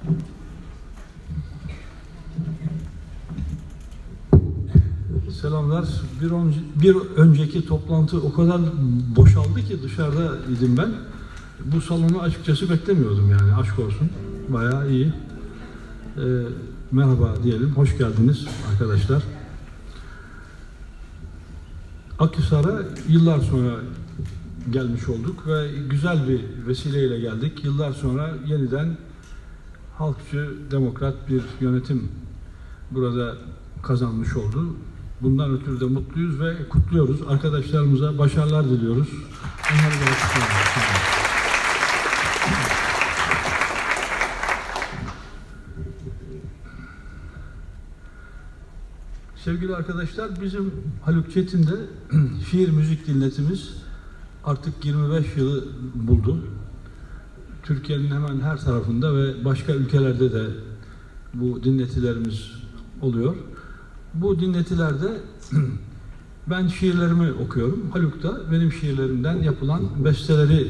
Selamlar. Bir önceki toplantı o kadar boşaldı ki dışarıda idim ben. Bu salonu açıkçası beklemiyordum yani, aşk olsun. Bayağı iyi. Merhaba diyelim, hoş geldiniz arkadaşlar. Akhisar'a yıllar sonra gelmiş olduk ve güzel bir vesileyle geldik. Yıllar sonra yeniden halkçı, demokrat bir yönetim burada kazanmış oldu. Bundan ötürü de mutluyuz ve kutluyoruz. Arkadaşlarımıza başarılar diliyoruz. Onları da kutluyoruz. Sevgili arkadaşlar, bizim Haluk Çetin'de şiir müzik dinletimiz artık 25 yılı buldu. Türkiye'nin hemen her tarafında ve başka ülkelerde de bu dinletilerimiz oluyor. Bu dinletilerde ben şiirlerimi okuyorum. Haluk da benim şiirlerimden yapılan besteleri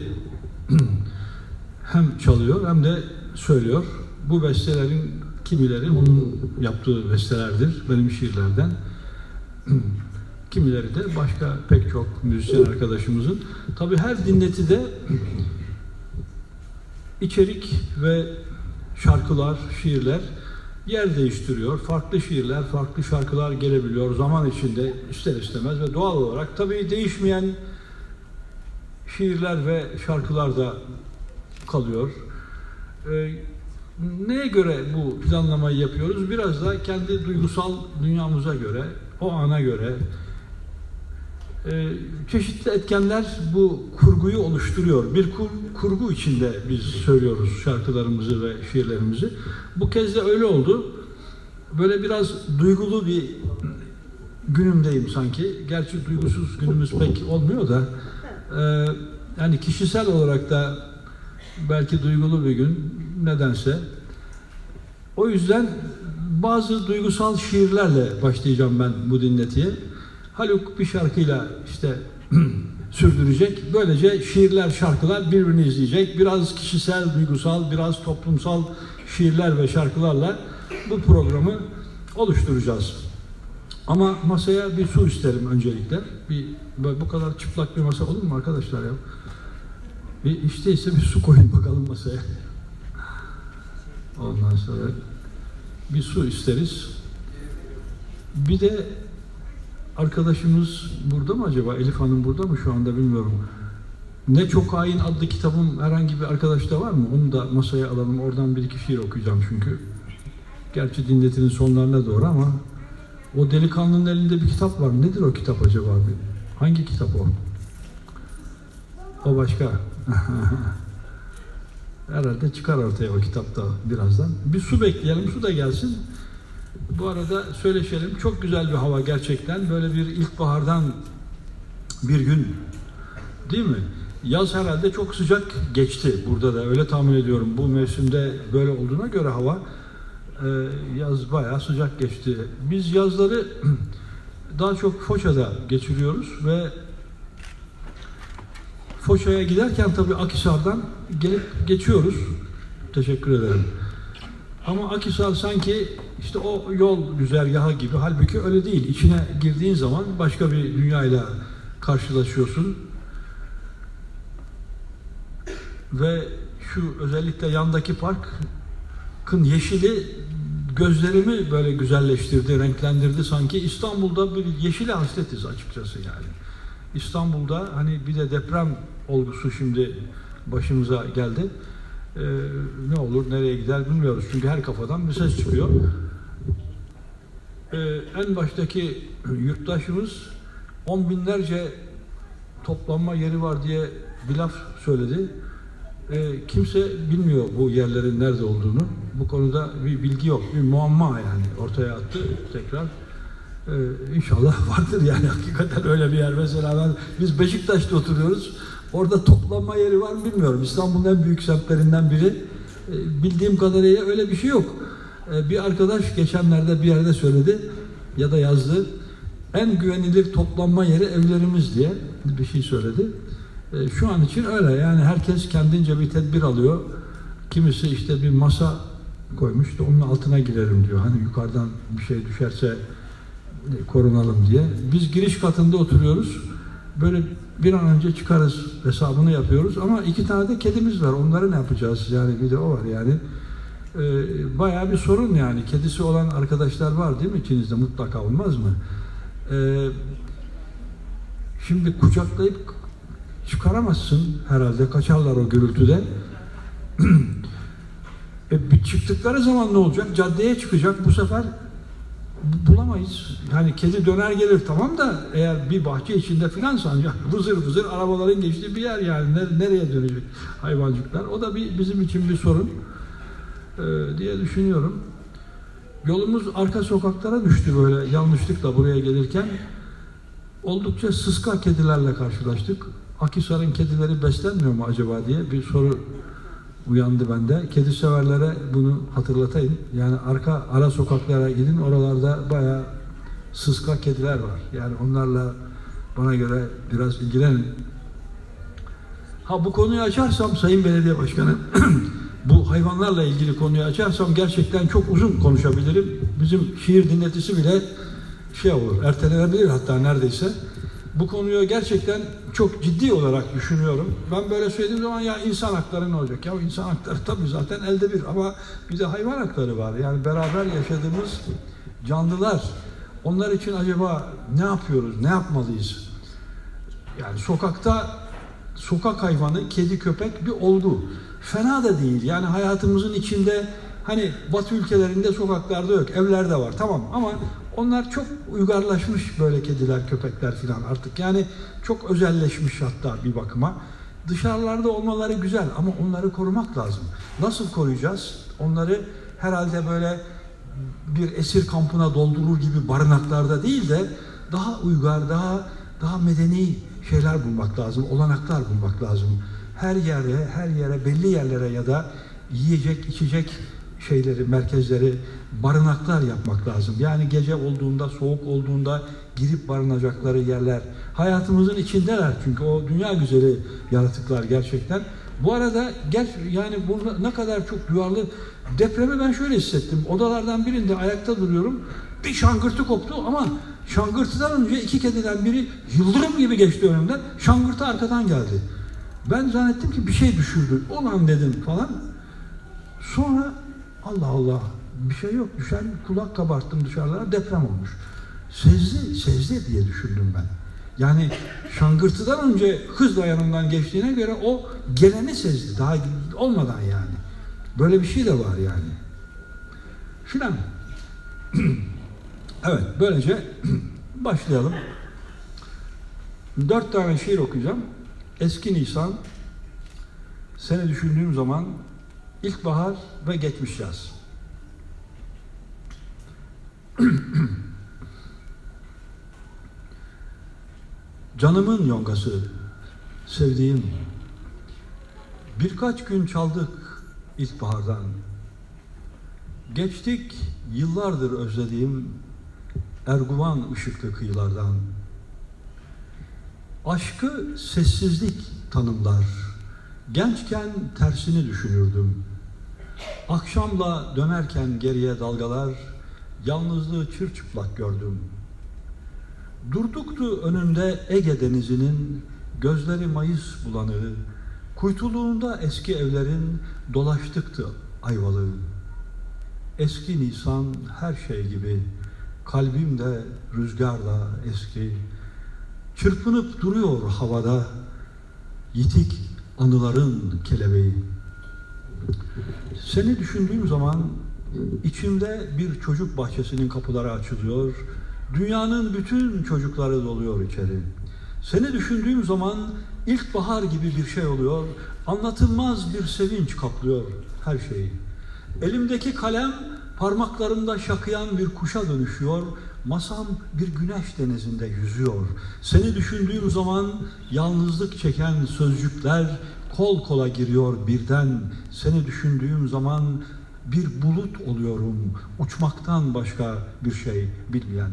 hem çalıyor hem de söylüyor. Bu bestelerin kimileri onun yaptığı bestelerdir benim şiirlerden. Kimileri de başka pek çok müzisyen arkadaşımızın. Tabii her dinletide içerik ve şarkılar, şiirler yer değiştiriyor. Farklı şiirler, farklı şarkılar gelebiliyor zaman içinde ister istemez ve doğal olarak tabii değişmeyen şiirler ve şarkılar da kalıyor. Neye göre bu planlamayı yapıyoruz? Biraz da kendi duygusal dünyamıza göre, o ana göre çeşitli etkenler bu kurguyu oluşturuyor. Bir kurgu içinde biz söylüyoruz şarkılarımızı ve şiirlerimizi. Bu kez de öyle oldu. Böyle biraz duygulu bir günümdeyim sanki. Gerçi duygusuz günümüz pek olmuyor da yani kişisel olarak da belki duygulu bir gün nedense. O yüzden bazı duygusal şiirlerle başlayacağım ben bu dinletiye. Haluk bir şarkıyla işte sürdürecek. Böylece şiirler, şarkılar birbirini izleyecek. Biraz kişisel, duygusal, biraz toplumsal şiirler ve şarkılarla bu programı oluşturacağız. Ama masaya bir su isterim öncelikle. Bu kadar çıplak bir masa olur mu arkadaşlar ya? İşte bir su koyun bakalım masaya. Ondan sonra bir su isteriz. Bir de arkadaşımız burada mı acaba? Elif Hanım burada mı şu anda bilmiyorum. Ne Çok Hain adlı kitabım herhangi bir arkadaşta var mı? Onu da masaya alalım. Oradan bir iki şiir okuyacağım çünkü. Gerçi dinletinin sonlarına doğru ama o delikanlının elinde bir kitap var. Nedir o kitap acaba? Hangi kitap o? O başka. Herhalde çıkar ortaya o kitapta birazdan. Bir su bekleyelim, su da gelsin. Bu arada söyleşelim. Çok güzel bir hava gerçekten. Böyle bir ilkbahardan bir gün. Değil mi? Yaz herhalde çok sıcak geçti. Burada da öyle tahmin ediyorum. Bu mevsimde böyle olduğuna göre hava yaz bayağı sıcak geçti. Biz yazları daha çok Foça'da geçiriyoruz ve Foça'ya giderken tabii Akhisar'dan gelip geçiyoruz. Teşekkür ederim. Ama Akhisar sanki işte o yol güzergahı gibi. Halbuki öyle değil. İçine girdiğin zaman başka bir dünyayla karşılaşıyorsun. Ve şu özellikle yandaki parkın yeşili gözlerimi böyle güzelleştirdi, renklendirdi. Sanki İstanbul'da bir yeşile hasretiz açıkçası yani. İstanbul'da hani bir de deprem olgusu şimdi başımıza geldi. Ne olur, nereye gider bilmiyoruz. Çünkü her kafadan bir ses çıkıyor. En baştaki yurttaşımız 10 binlerce toplanma yeri var diye bir laf söyledi. Kimse bilmiyor bu yerlerin nerede olduğunu. Bu konuda bir bilgi yok. Bir muamma yani ortaya attı tekrar. İnşallah vardır yani hakikaten öyle bir yer. Mesela biz Beşiktaş'ta oturuyoruz. Orada toplanma yeri var mı bilmiyorum. İstanbul'un en büyük semtlerinden biri. Bildiğim kadarıyla öyle bir şey yok. Bir arkadaş geçenlerde bir yerde söyledi ya da yazdı. En güvenilir toplanma yeri evlerimiz diye bir şey söyledi. Şu an için öyle. Yani herkes kendince bir tedbir alıyor. Kimisi işte bir masa koymuş da onun altına girerim diyor. Hani yukarıdan bir şey düşerse korunalım diye. Biz giriş katında oturuyoruz. Böyle bir an önce çıkarız hesabını yapıyoruz. Ama 2 tane de kedimiz var. Onları ne yapacağız? Yani bir de o var yani. Bayağı bir sorun yani. Kedisi olan arkadaşlar var değil mi? İçinizde mutlaka, olmaz mı? Şimdi kucaklayıp çıkaramazsın herhalde. Kaçarlar o gürültüden. Çıktıkları zaman ne olacak? Caddeye çıkacak. Bu sefer bulamayız. Yani kedi döner gelir tamam da eğer bir bahçe içinde filan ancak vızır vızır arabaların geçtiği bir yer yani. Nereye dönecek hayvancıklar? O da bizim için bir sorun diye düşünüyorum. Yolumuz arka sokaklara düştü böyle yanlışlıkla buraya gelirken. Oldukça sıska kedilerle karşılaştık. Akhisar'ın kedileri beslenmiyor mu acaba diye bir soru uyandı bende. Kedi severlere bunu hatırlatayım. Yani ara sokaklara gidin, oralarda bayağı sıska kediler var. Yani onlarla bana göre biraz ilgilenin. Bu konuyu açarsam Sayın Belediye Başkanı, bu hayvanlarla ilgili konuyu açarsam gerçekten çok uzun konuşabilirim. Bizim şiir dinletisi bile olur, ertelenebilir hatta neredeyse. Bu konuyu gerçekten çok ciddi olarak düşünüyorum. Ben böyle söylediğim zaman ya insan hakları ne olacak? Ya insan hakları tabii zaten elde bir ama bir de hayvan hakları var. Yani beraber yaşadığımız canlılar. Onlar için acaba ne yapıyoruz? Ne yapmalıyız? Yani sokak hayvanı, kedi, köpek bir olgu. Fena da değil. Yani hayatımızın içinde hani Batı ülkelerinde sokaklarda yok, evlerde var tamam ama onlar çok uygarlaşmış böyle kediler, köpekler filan artık. Yani çok özelleşmiş hatta bir bakıma. Dışarılarda olmaları güzel ama onları korumak lazım. Nasıl koruyacağız? Onları herhalde böyle bir esir kampına doldurur gibi barınaklarda değil de daha uygar, daha medeni şeyler bulmak lazım, olanaklar bulmak lazım. Her yere, belli yerlere ya da yiyecek, içecek şeyleri, merkezleri, barınaklar yapmak lazım. Yani gece olduğunda, soğuk olduğunda girip barınacakları yerler. Hayatımızın içindeler çünkü o dünya güzeli yaratıklar gerçekten. Bu arada yani bu ne kadar çok duyarlı. Depremi ben şöyle hissettim. Odalardan birinde ayakta duruyorum. Bir şangırtı koptu ama şangırtıdan önce 2 kediden biri yıldırım gibi geçti önümden. Şangırtı arkadan geldi. Ben zannettim ki bir şey düşürdü. Ulan dedim falan. Sonra Allah Allah bir şey yok. Düşen kulak kabarttım dışarılara, deprem olmuş. Sezdi diye düşündüm ben. Yani şangırtıdan önce hızla yanımdan geçtiğine göre o geleni sezdi. Daha olmadan yani. Böyle bir şey de var yani. Filan. Evet, böylece başlayalım. 4 tane şiir okuyacağım. Eski Nisan, seni düşündüğüm zaman, ilkbahar ve geçmiş yaz. Canımın yongası, sevdiğim, birkaç gün çaldık ilkbahardan. Geçtik yıllardır özlediğim Erguvan ışıklı kıyılardan. Aşkı sessizlik tanımlar, gençken tersini düşünürdüm. Akşamla dönerken geriye dalgalar, yalnızlığı çırçıplak gördüm. Durduktu önümde Ege denizinin, gözleri mayıs bulanığı, kuytuluğunda eski evlerin dolaştıktı Ayvalığı. Eski Nisan her şey gibi, kalbimde rüzgarla eski, çırpınıp duruyor havada, yitik anıların kelebeği. Seni düşündüğüm zaman içimde bir çocuk bahçesinin kapıları açılıyor, dünyanın bütün çocukları doluyor içeri. Seni düşündüğüm zaman ilkbahar gibi bir şey oluyor, anlatılmaz bir sevinç kaplıyor her şeyi. Elimdeki kalem parmaklarımda şakıyan bir kuşa dönüşüyor, masam bir güneş denizinde yüzüyor. Seni düşündüğüm zaman yalnızlık çeken sözcükler kol kola giriyor birden. Seni düşündüğüm zaman bir bulut oluyorum, uçmaktan başka bir şey bilmeyen.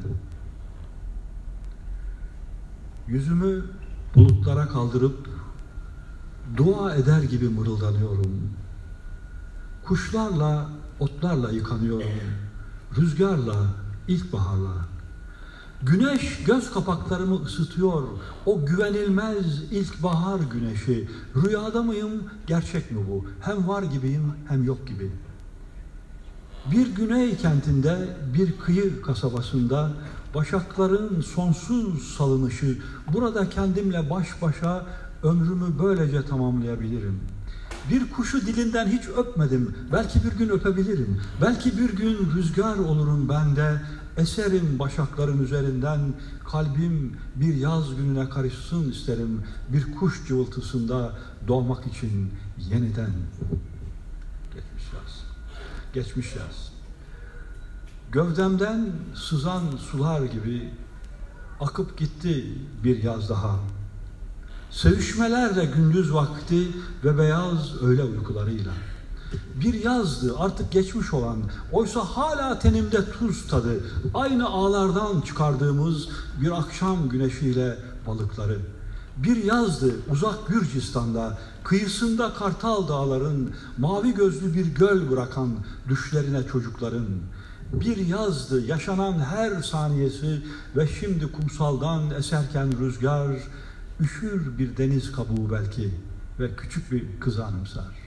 Yüzümü bulutlara kaldırıp dua eder gibi mırıldanıyorum. Kuşlarla, otlarla yıkanıyorum, rüzgarla, ilkbaharla. Güneş göz kapaklarımı ısıtıyor, o güvenilmez ilkbahar güneşi. Rüyada mıyım, gerçek mi bu? Hem var gibiyim, hem yok gibi. Bir güney kentinde, bir kıyı kasabasında, başakların sonsuz salınışı, burada kendimle baş başa ömrümü böylece tamamlayabilirim. Bir kuşu dilinden hiç öpmedim, belki bir gün öpebilirim. Belki bir gün rüzgar olurum ben de, eserim başakların üzerinden, kalbim bir yaz gününe karışsın isterim, bir kuş cıvıltısında doğmak için yeniden. Geçmiş yaz, geçmiş yaz. Gövdemden sızan sular gibi akıp gitti bir yaz daha. Sevişmelerle gündüz vakti ve beyaz öğle uykularıyla. Bir yazdı artık geçmiş olan, oysa hala tenimde tuz tadı, aynı ağlardan çıkardığımız bir akşam güneşiyle balıkları. Bir yazdı uzak Gürcistan'da, kıyısında Kartal Dağların, mavi gözlü bir göl bırakan düşlerine çocukların. Bir yazdı yaşanan her saniyesi ve şimdi kumsaldan eserken rüzgar, üşür bir deniz kabuğu belki ve küçük bir kızı anımsar.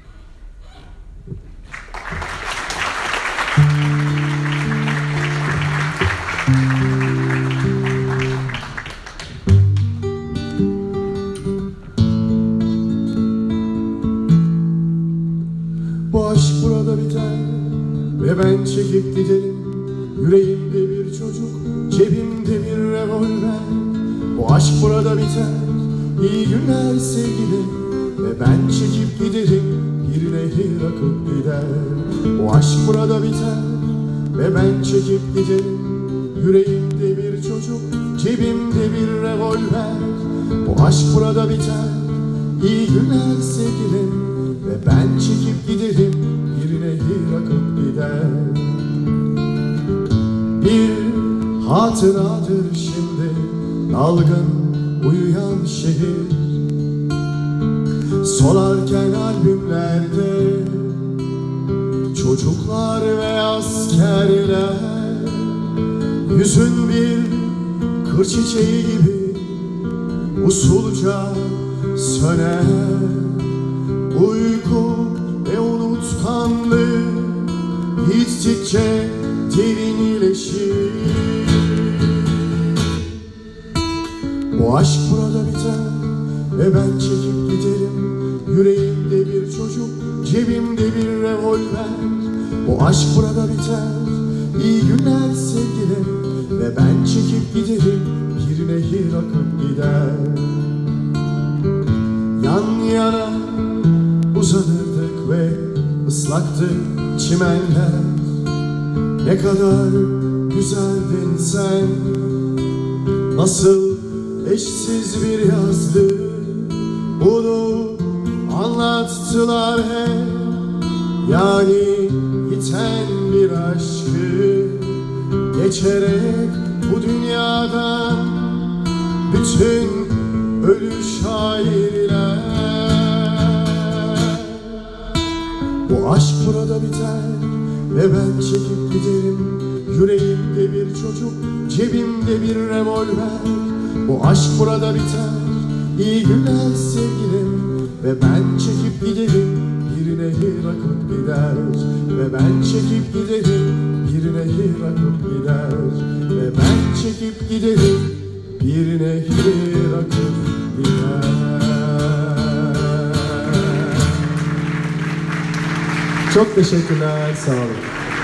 Bu aşk burada biter ve ben çekip giderim. Yüreğimde bir çocuk, cebimde bir revolver. Bu aşk burada biter, iyi günler sevgilim, ve ben çekip giderim. Bir nehir akıp gider. Bu aşk burada biter ve ben çekip giderim. Yüreğimde bir çocuk, cebimde bir revolver. Bu aşk burada biter, iyi günler sevgilim, ve ben çekip giderim. Bir nehir akıp gider. Bir hatıradır şimdi dalgın uyuyan şehir. Solarken albümlerde çocuklar ve askerler, yüzün bir kır çiçeği gibi usulca söner. Uyku ve unutkanlık gittikçe derinleşir. Bu aşk burada biter ve ben çekip giderim. Yüreğimde bir çocuk, cebimde bir revolver. Bu aşk burada biter, iyi günler sevgilim, ve ben çekip giderim. Bir nehir akıp gider. Yan yana uzanırdık ve ıslaktı çimenler. Ne kadar güzeldin sen, nasıl eşsiz bir yazdı. Bunu anlattılar hep, yani yiten bir aşkı. Geçerek bu dünyadan bütün ölü şairler. Bu aşk burada biter ve ben çekip giderim. Yüreğimde bir çocuk, cebimde bir revolver. Bu aşk burada biter, iyi günler sevgilim, ve ben çekip giderim. Bir nehir akıp gider, ve ben çekip giderim. Bir nehir akıp gider, ve ben çekip giderim. Bir nehir akıp gider. Çok teşekkürler, sağ olun.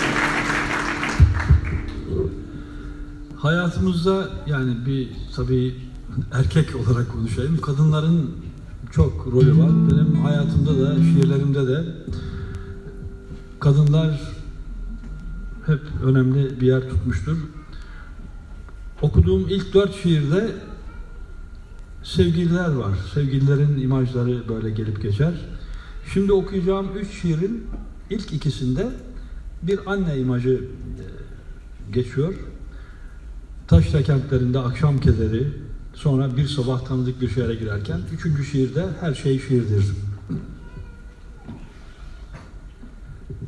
Hayatımızda yani bir tabii erkek olarak konuşayım. Kadınların çok rolü var. Benim hayatımda da, şiirlerimde de kadınlar hep önemli bir yer tutmuştur. Okuduğum ilk 4 şiirde sevgililer var. Sevgililerin imajları böyle gelip geçer. Şimdi okuyacağım 3 şiirin ilk ikisinde bir anne imajı geçiyor. Taşra kentlerinde akşam kederi, sonra bir sabah tanıdık bir şehre girerken, 3. şiirde her şey şiirdir.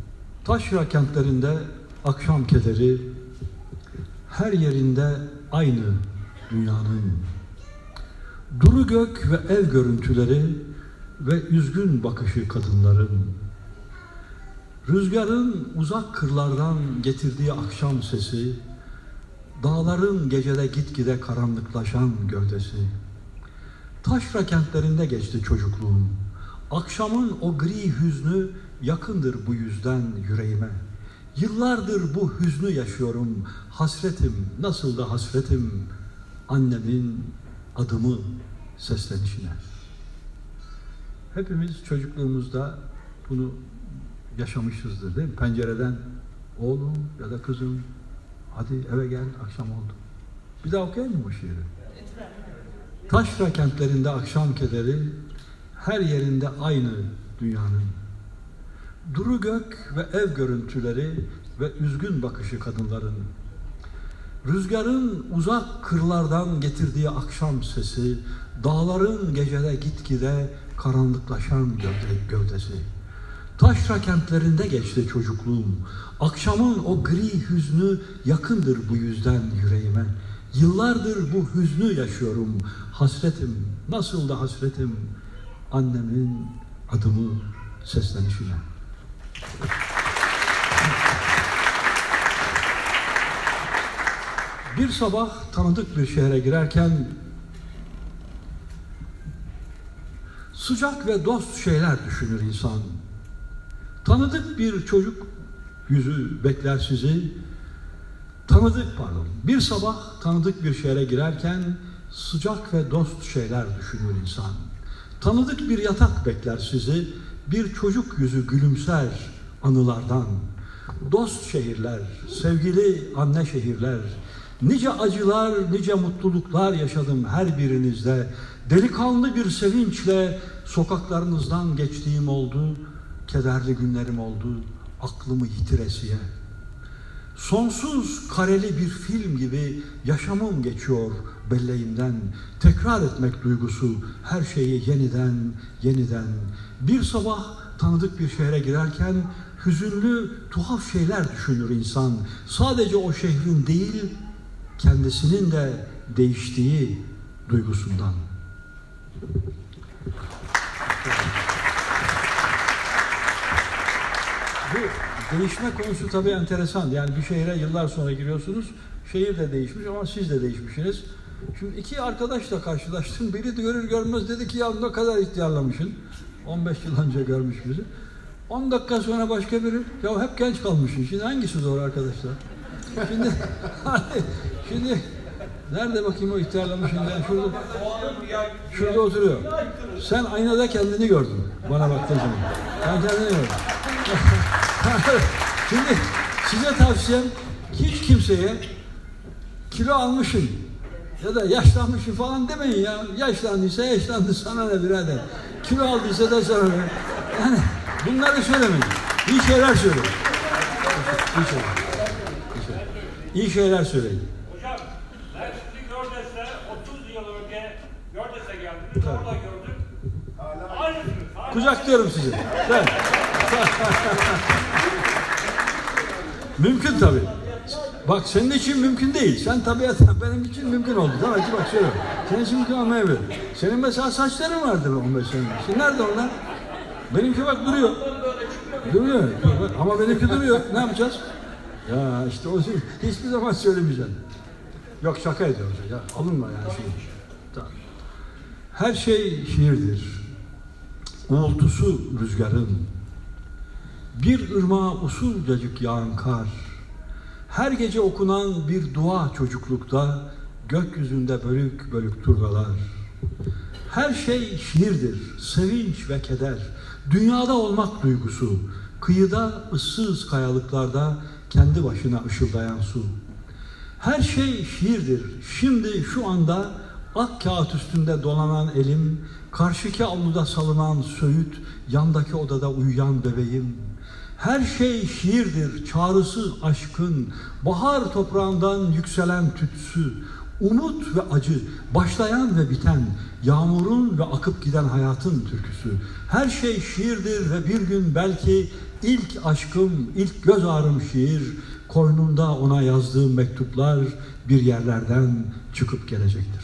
Taşra kentlerinde akşam kederi, her yerinde aynı dünyanın. Duru gök ve ev görüntüleri ve üzgün bakışı kadınların. Rüzgarın uzak kırlardan getirdiği akşam sesi, dağların gecede gitgide karanlıklaşan gövdesi. Taşra kentlerinde geçti çocukluğum. Akşamın o gri hüznü yakındır bu yüzden yüreğime. Yıllardır bu hüznü yaşıyorum. Hasretim, nasıl da hasretim annemin adımı seslenişine. Hepimiz çocukluğumuzda bunu yaşamışızdır değil mi? Pencereden oğlum ya da kızım hadi eve gel akşam oldu. Bir daha okuyayım mı bu şiiri? Taşra kentlerinde akşam kederi, her yerinde aynı dünyanın. Duru gök ve ev görüntüleri ve üzgün bakışı kadınların. Rüzgarın uzak kırlardan getirdiği akşam sesi, dağların gecede gitgide karanlıklaşan gövdesi. Taşra kentlerinde geçti çocukluğum. Akşamın o gri hüznü yakındır bu yüzden yüreğime. Yıllardır bu hüznü yaşıyorum. Hasretim, nasıl da hasretim annemin adımı seslenişine. Bir sabah tanıdık bir şehre girerken sıcak ve dost şeyler düşünür insan. Tanıdık bir çocuk yüzü bekler sizi. Bir sabah tanıdık bir şehre girerken sıcak ve dost şeyler düşünür insan. Tanıdık bir yatak bekler sizi. Bir çocuk yüzü gülümser anılardan. Dost şehirler, sevgili anne şehirler. Nice acılar, nice mutluluklar yaşadım her birinizde. Delikanlı bir sevinçle sokaklarınızdan geçtiğim oldu. Kederli günlerim oldu, aklımı yitiresiye. Sonsuz kareli bir film gibi yaşamım geçiyor belleğimden. Tekrar etmek duygusu, her şeyi yeniden. Bir sabah tanıdık bir şehre girerken hüzünlü, tuhaf şeyler düşünür insan. Sadece o şehrin değil, kendisinin de değiştiği duygusundan. Bu değişme konusu tabii enteresan. Yani bir şehre yıllar sonra giriyorsunuz. Şehir de değişmiş ama siz de değişmişsiniz. Şimdi iki arkadaşla karşılaştım. Biri de görür görmez dedi ki ya ne kadar ihtiyarlamışsın. 15 yıl önce görmüş bizi. 10 dakika sonra başka biri. Ya hep genç kalmışsın. Şimdi hangisi doğru arkadaşlar? Şimdi nerede bakayım o ihtiyarlamışın? Yani şurada oturuyor. Sen aynada kendini gördün. Bana baktığın zaman. Ben kendini gördüm. Şimdi size tavsiyem hiç kimseye kilo almışım ya da yaşlanmışım falan demeyin ya. Yaşlandıysa yaşlandı, sana ne birader. Kilo aldıysa da sana ne. Yani bunları söylemeyin. İyi şeyler söyleyin. İyi şeyler söyleyin. Hocam ben şimdi Gördes'e 30 yıl önce Gördes'e geldim. Orada gördüm. Aynısınız. Kucaklıyorum sizi. Ben. Mümkün tabii. Bak senin için mümkün değil. Sen tabiattan benim için mümkün oldu. Tamam ki bak şöyle. Senin için mümkün olmayabilir. Senin mesela saçların vardı 15 sene. Şimdi nerede onlar? Benimki bak duruyor. Duruyor. Bak, ama benimki duruyor. Ne yapacağız? Ya işte o hiçbir zaman söylemeyeceğim. Yok şaka ediyorum. Ya, alınma yani şimdi. Tamam. Her şey şiirdir. Uğultusu rüzgarın. Bir ırmağa usulcacık yağan kar. Her gece okunan bir dua çocuklukta, gökyüzünde bölük bölük turnalar. Her şey şiirdir, sevinç ve keder. Dünyada olmak duygusu, kıyıda ıssız kayalıklarda kendi başına ışıldayan su. Her şey şiirdir. Şimdi şu anda ak kağıt üstünde dolanan elim, karşıki avluda salınan söğüt, yandaki odada uyuyan bebeğim. Her şey şiirdir, çağrısı aşkın, bahar toprağından yükselen tütsü, Umut ve acı, başlayan ve biten, yağmurun ve akıp giden hayatın türküsü. Her şey şiirdir ve bir gün belki ilk aşkım, ilk göz ağrım şiir, koynumda ona yazdığım mektuplar bir yerlerden çıkıp gelecektir.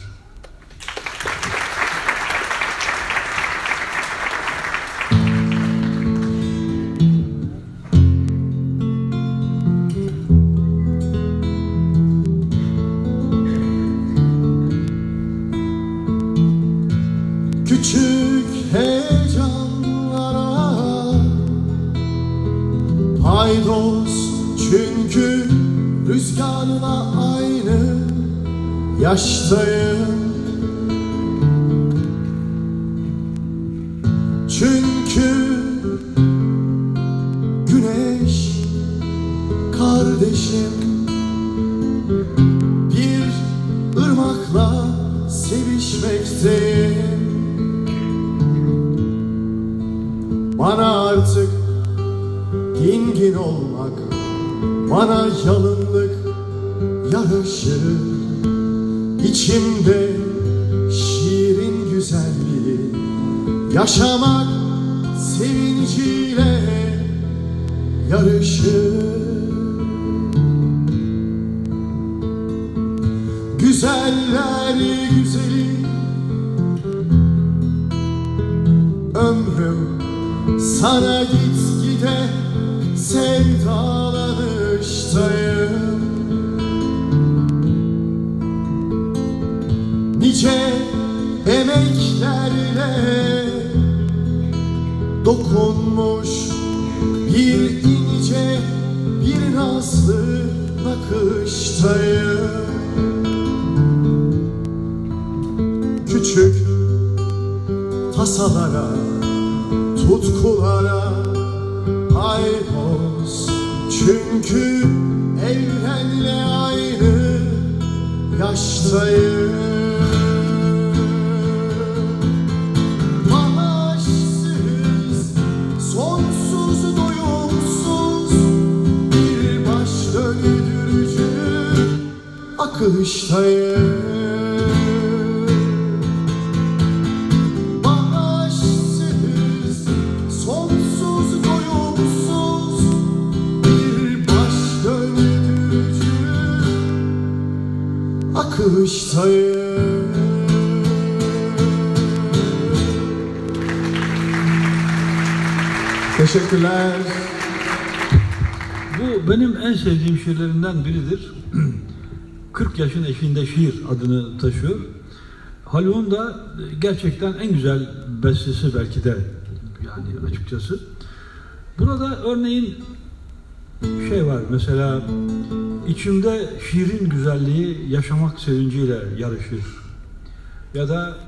Küçük heyecanlara paydos, çünkü rüzgarla aynı yaştayım. Çünkü güneş kardeşim, bir ırmakla sevişmekteyim. Bana artık dingin olmak, bana yalınlık yaraşır. İçimde şiirin güzelliği, yaşamak sevinciyle yarışır. Güzeller güzeli, ömrüm sana gitgide sevdalanıştayım. Nice emeklerle dokunmuş bir ince, bir nazlı nakıştayım. Küçük tasalara, tutkulara paydos, çünkü evrenle aynı yaştayım. Başsız, sonsuz, doyumsuz bir baş döndürücü akıştayım. Akıştayım. Teşekkürler. Bu benim en sevdiğim şiirlerimden biridir. 40 yaşın eşiğinde şiir adını taşıyor. Haluk'un da gerçekten en güzel bestesi belki de, yani açıkçası. Burada örneğin şey var mesela, içimde şiirin güzelliği yaşamak sevinciyle yarışır. Ya da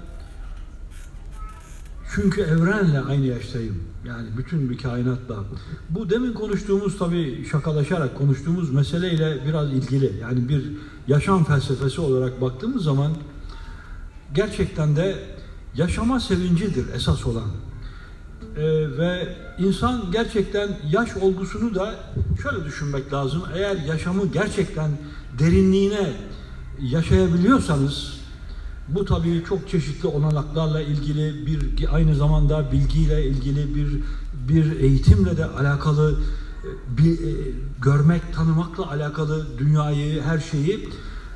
çünkü evrenle aynı yaştayım. Yani bütün bir kainatla. Bu demin konuştuğumuz, tabii şakalaşarak konuştuğumuz meseleyle biraz ilgili. Yani bir yaşam felsefesi olarak baktığımız zaman gerçekten de yaşama sevincidir esas olan. Ve insan gerçekten yaş olgusunu da şöyle düşünmek lazım. Eğer yaşamı gerçekten derinliğine yaşayabiliyorsanız, bu tabii çok çeşitli olanaklarla ilgili, aynı zamanda bilgiyle ilgili, bir eğitimle de alakalı, bir görmek, tanımakla alakalı dünyayı, her şeyi,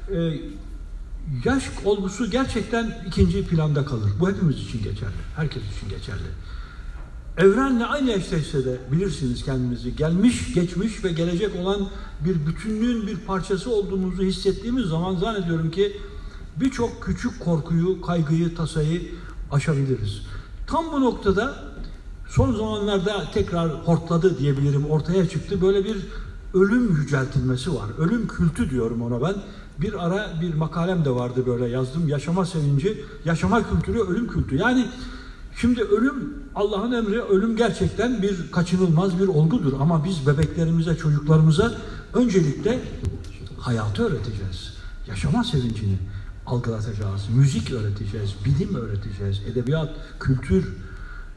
yaş olgusu gerçekten ikinci planda kalır. Bu hepimiz için geçerli, herkes için geçerli. Evrenle aynı yaştaysa da bilirsiniz kendimizi, gelmiş, geçmiş ve gelecek olan bir bütünlüğün bir parçası olduğumuzu hissettiğimiz zaman zannediyorum ki birçok küçük korkuyu, kaygıyı, tasayı aşabiliriz. Tam bu noktada son zamanlarda tekrar hortladı diyebilirim, ortaya çıktı. Böyle bir ölüm yüceltilmesi var. Ölüm kültü diyorum ona ben. Bir ara bir makalem de vardı, böyle yazdım. Yaşama sevinci, yaşama kültürü, ölüm kültü. Yani şimdi ölüm Allah'ın emri, ölüm gerçekten bir kaçınılmaz bir olgudur. Ama biz bebeklerimize, çocuklarımıza öncelikle hayatı öğreteceğiz. Yaşama sevincini algılatacağız. Müzik öğreteceğiz, bilim öğreteceğiz, edebiyat, kültür,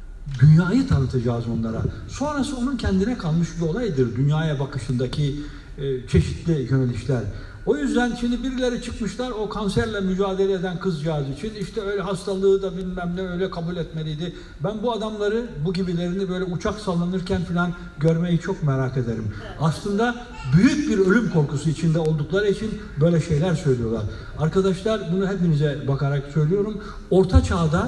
dünyayı tanıtacağız onlara. Sonrası onun kendine kalmış bir olaydır. Dünyaya bakışındaki çeşitli yönelişler. O yüzden şimdi birileri çıkmışlar o kanserle mücadele eden kızcağız için işte öyle hastalığı da bilmem ne öyle kabul etmeliydi. Ben bu adamları, bu gibilerini böyle uçak sallanırken falan görmeyi çok merak ederim. Aslında büyük bir ölüm korkusu içinde oldukları için böyle şeyler söylüyorlar. Arkadaşlar bunu hepinize bakarak söylüyorum. Orta çağda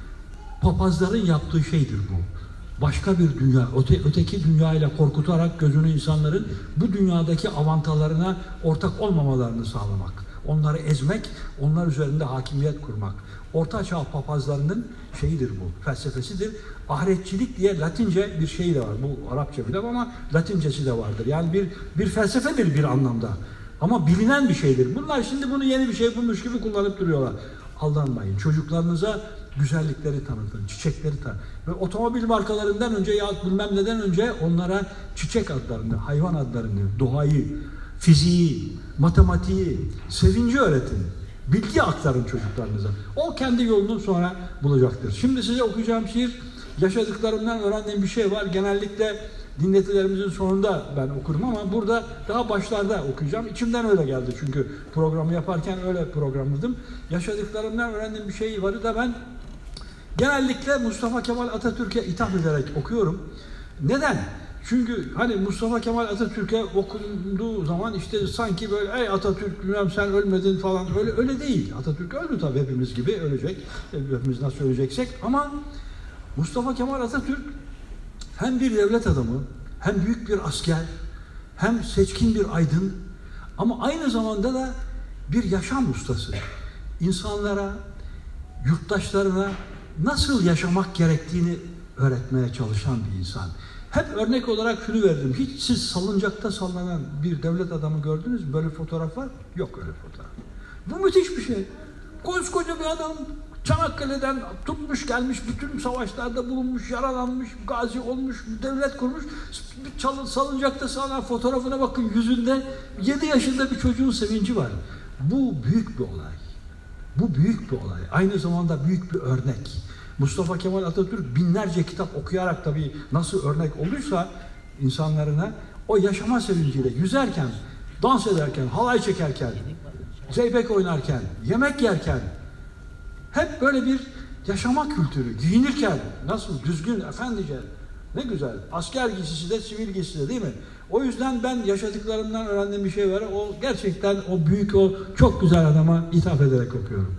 papazların yaptığı şeydir bu. Başka bir dünya, öteki dünyayla korkutarak gözünü insanların bu dünyadaki avantalarına ortak olmamalarını sağlamak. Onları ezmek, onlar üzerinde hakimiyet kurmak. Orta çağ papazlarının şeyidir bu, felsefesidir. Ahiretçilik diye Latince bir şey de var. Bu Arapça bile ama Latincesi de vardır. Yani bir felsefedir bir anlamda. Ama bilinen bir şeydir. Bunlar şimdi bunu yeni bir şey bulmuş gibi kullanıp duruyorlar. Aldanmayın. Çocuklarınıza güzellikleri tanıtın, çiçekleri tanıtın. Ve otomobil markalarından önce ya bilmem neden önce onlara çiçek adlarını, hayvan adlarını, doğayı, fiziği, matematiği, sevinci öğretin. Bilgi aktarın çocuklarınıza. O kendi yolunu sonra bulacaktır. Şimdi size okuyacağım şiir, yaşadıklarımdan öğrendiğim bir şey var. Genellikle dinletilerimizin sonunda ben okurum ama burada daha başlarda okuyacağım. İçimden öyle geldi çünkü programı yaparken öyle programladım. Yaşadıklarımdan öğrendiğim bir şey var da ben genellikle Mustafa Kemal Atatürk'e ithaf ederek okuyorum. Neden? Çünkü hani Mustafa Kemal Atatürk'e okunduğu zaman işte sanki böyle ey Atatürk bilmem sen ölmedin falan öyle değil. Atatürk öldü tabii hepimiz gibi ölecek. Hepimiz nasıl öleceksek ama Mustafa Kemal Atatürk hem bir devlet adamı, hem büyük bir asker, hem seçkin bir aydın ama aynı zamanda da bir yaşam ustası. İnsanlara, yurttaşlarına nasıl yaşamak gerektiğini öğretmeye çalışan bir insan. Hep örnek olarak şunu veririm. Hiç siz salıncakta sallanan bir devlet adamı gördünüz mü? Böyle fotoğraf var? Yok öyle fotoğraf. Bu müthiş bir şey. Koskoca bir adam Çanakkale'den tutmuş gelmiş, bütün savaşlarda bulunmuş, yaralanmış, gazi olmuş, devlet kurmuş. Salıncakta sallanan fotoğrafına bakın yüzünde 7 yaşında bir çocuğun sevinci var. Bu büyük bir olay. Bu büyük bir olay. Aynı zamanda büyük bir örnek. Mustafa Kemal Atatürk binlerce kitap okuyarak tabii nasıl örnek olursa insanlarına o yaşama sevinciyle yüzerken, dans ederken, halay çekerken, zeybek oynarken, yemek yerken hep böyle bir yaşama kültürü, giyinirken nasıl düzgün, efendice, ne güzel. Asker giysisi de, sivil giysisi de değil mi? O yüzden ben yaşadıklarımdan öğrendiğim bir şey var. O gerçekten o büyük, o çok güzel adama ithaf ederek okuyorum.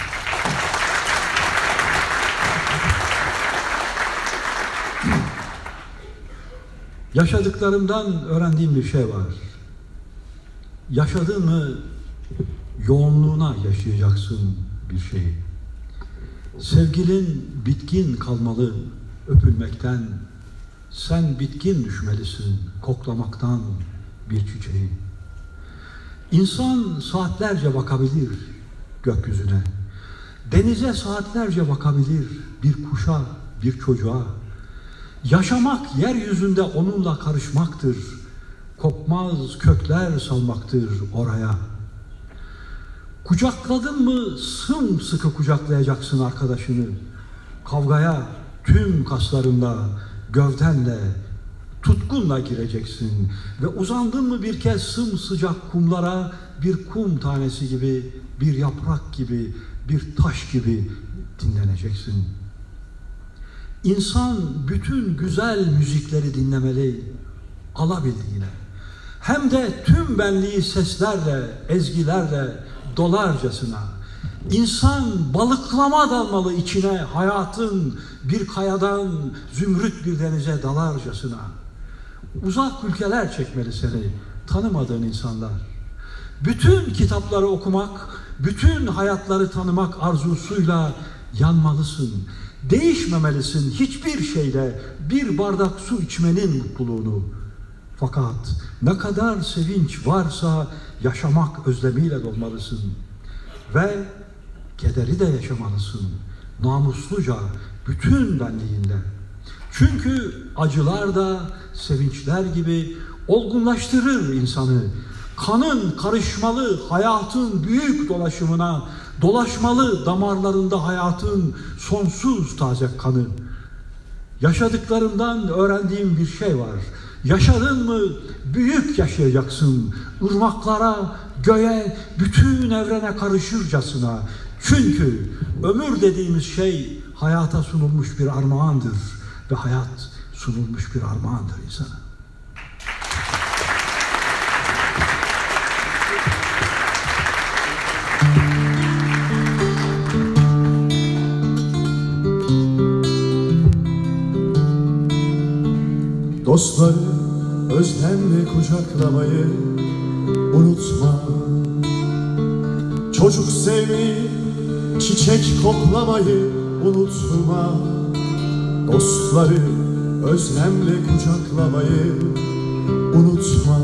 Yaşadıklarımdan öğrendiğim bir şey var. Yaşadın mı yoğunluğuna yaşayacaksın bir şeyi. Sevgilin bitkin kalmalı öpülmekten. Sen bitkin düşmelisin koklamaktan bir çiçeği. İnsan saatlerce bakabilir gökyüzüne. Denize saatlerce bakabilir bir kuşa, bir çocuğa. Yaşamak yeryüzünde onunla karışmaktır. Kopmaz kökler salmaktır oraya. Kucakladın mı sımsıkı kucaklayacaksın arkadaşını. Kavgaya tüm kaslarınla, gövdenle, tutkunla gireceksin. Ve uzandın mı bir kez sımsıcak kumlara, bir kum tanesi gibi, bir yaprak gibi, bir taş gibi dinleneceksin. İnsan bütün güzel müzikleri dinlemeli, alabildiğine. Hem de tüm benliği seslerle, ezgilerle dolarcasına. İnsan balıklama dalmalı içine hayatın bir kayadan zümrüt bir denize dalarcasına. Uzak ülkeler çekmeli seni, tanımadığın insanlar. Bütün kitapları okumak, bütün hayatları tanımak arzusuyla yanmalısın. Değişmemelisin hiçbir şeyle bir bardak su içmenin mutluluğunu. Fakat ne kadar sevinç varsa yaşamak özlemiyle dolmalısın. Ve kederi de yaşamalısın. Namusluca, bütün benliğinle. Çünkü acılar da sevinçler gibi olgunlaştırır insanı. Kanın karışmalı hayatın büyük dolaşımına, dolaşmalı damarlarında hayatın sonsuz taze kanı. Yaşadıklarımdan öğrendiğim bir şey var. Yaşadın mı büyük yaşayacaksın. Irmaklara, göğe, bütün evrene karışırcasına. Çünkü ömür dediğimiz şey hayata sunulmuş bir armağandır. Ve hayat sunulmuş bir armağandır insana. Dostları özlemle kucaklamayı unutma. Çocuk sevmeyi, çiçek koklamayı unutma. Dostları özlemle kucaklamayı unutma.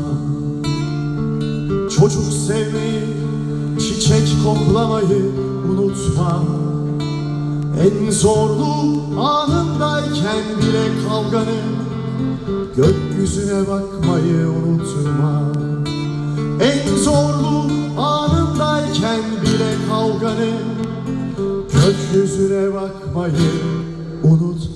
Çocuk sevmeyi, çiçek koklamayı unutma. En zorlu anındayken bile kavganın gökyüzüne bakmayı unutma. En zorlu anındayken bile kavganın gökyüzüne bakmayı unutma.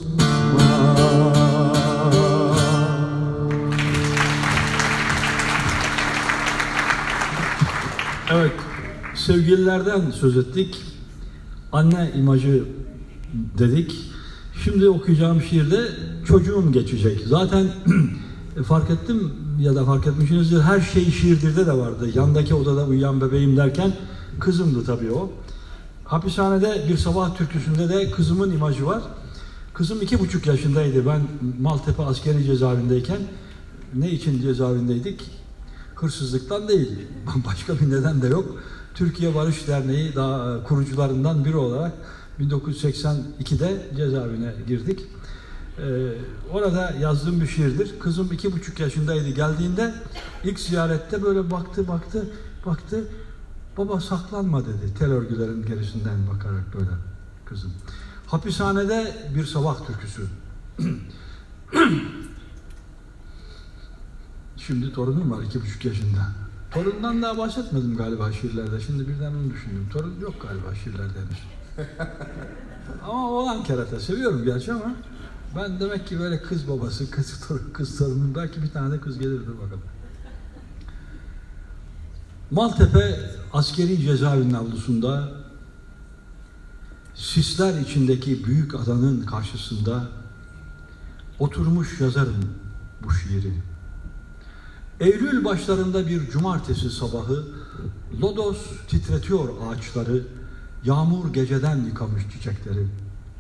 Evet, sevgililerden söz ettik. Anne imajı dedik. Şimdi okuyacağım şiirde çocuğum geçecek. Zaten fark ettim ya da fark etmişsinizdir, her şey şiirdirde de vardı. Yandaki odada uyuyan bebeğim derken kızımdı tabii o. Hapishanede bir sabah türküsünde de kızımın imajı var. Kızım 2,5 yaşındaydı. Ben Maltepe askeri cezaevindeyken. Ne için cezaevindeydik? Hırsızlıktan değil. Başka bir neden de yok. Türkiye Barış Derneği daha kurucularından biri olarak 1982'de cezaevine girdik. Orada yazdığım bir şiirdir. Kızım 2,5 yaşındaydı geldiğinde, ilk ziyarette böyle baktı. Baba saklanma dedi. Tel örgülerin gerisinden bakarak böyle kızım. Hapishanede bir sabah türküsü. Şimdi torunum var 2,5 yaşında. Torundan daha bahsetmedim galiba şiirlerde. Şimdi birden onu düşünüyorum. Torun yok galiba şiirlerde henüz. Ama oğlan kerata seviyorum gerçi ama ben demek ki böyle kız babası, kız torunum, belki bir tane de kız gelir, dur bakalım. Maltepe askeri cezaevinin avlusunda, sisler içindeki büyük adanın karşısında oturmuş yazarım bu şiiri. Eylül başlarında bir cumartesi sabahı lodos titretiyor ağaçları, yağmur geceden yıkamış çiçekleri.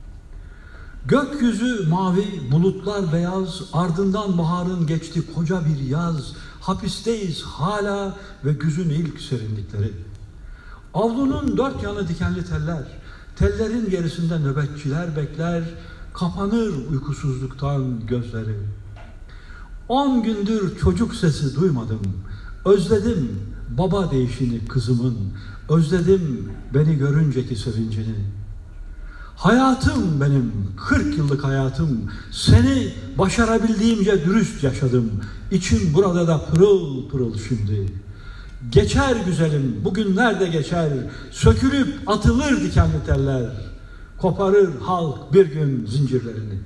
Gökyüzü mavi, bulutlar beyaz, ardından baharın geçti koca bir yaz. Hapisteyiz hala ve güzün ilk serinlikleri. Avlunun dört yanı dikenli teller, tellerin gerisinde nöbetçiler bekler, kapanır uykusuzluktan gözleri. 10 gündür çocuk sesi duymadım, özledim baba deyişini kızımın, özledim beni görünceki sevincini. Hayatım benim, 40 yıllık hayatım, seni başarabildiğimce dürüst yaşadım. İçim burada da pırıl pırıl şimdi. Geçer güzelim, bugünler de geçer, sökülüp atılır dikenli teller. Koparır halk bir gün zincirlerini.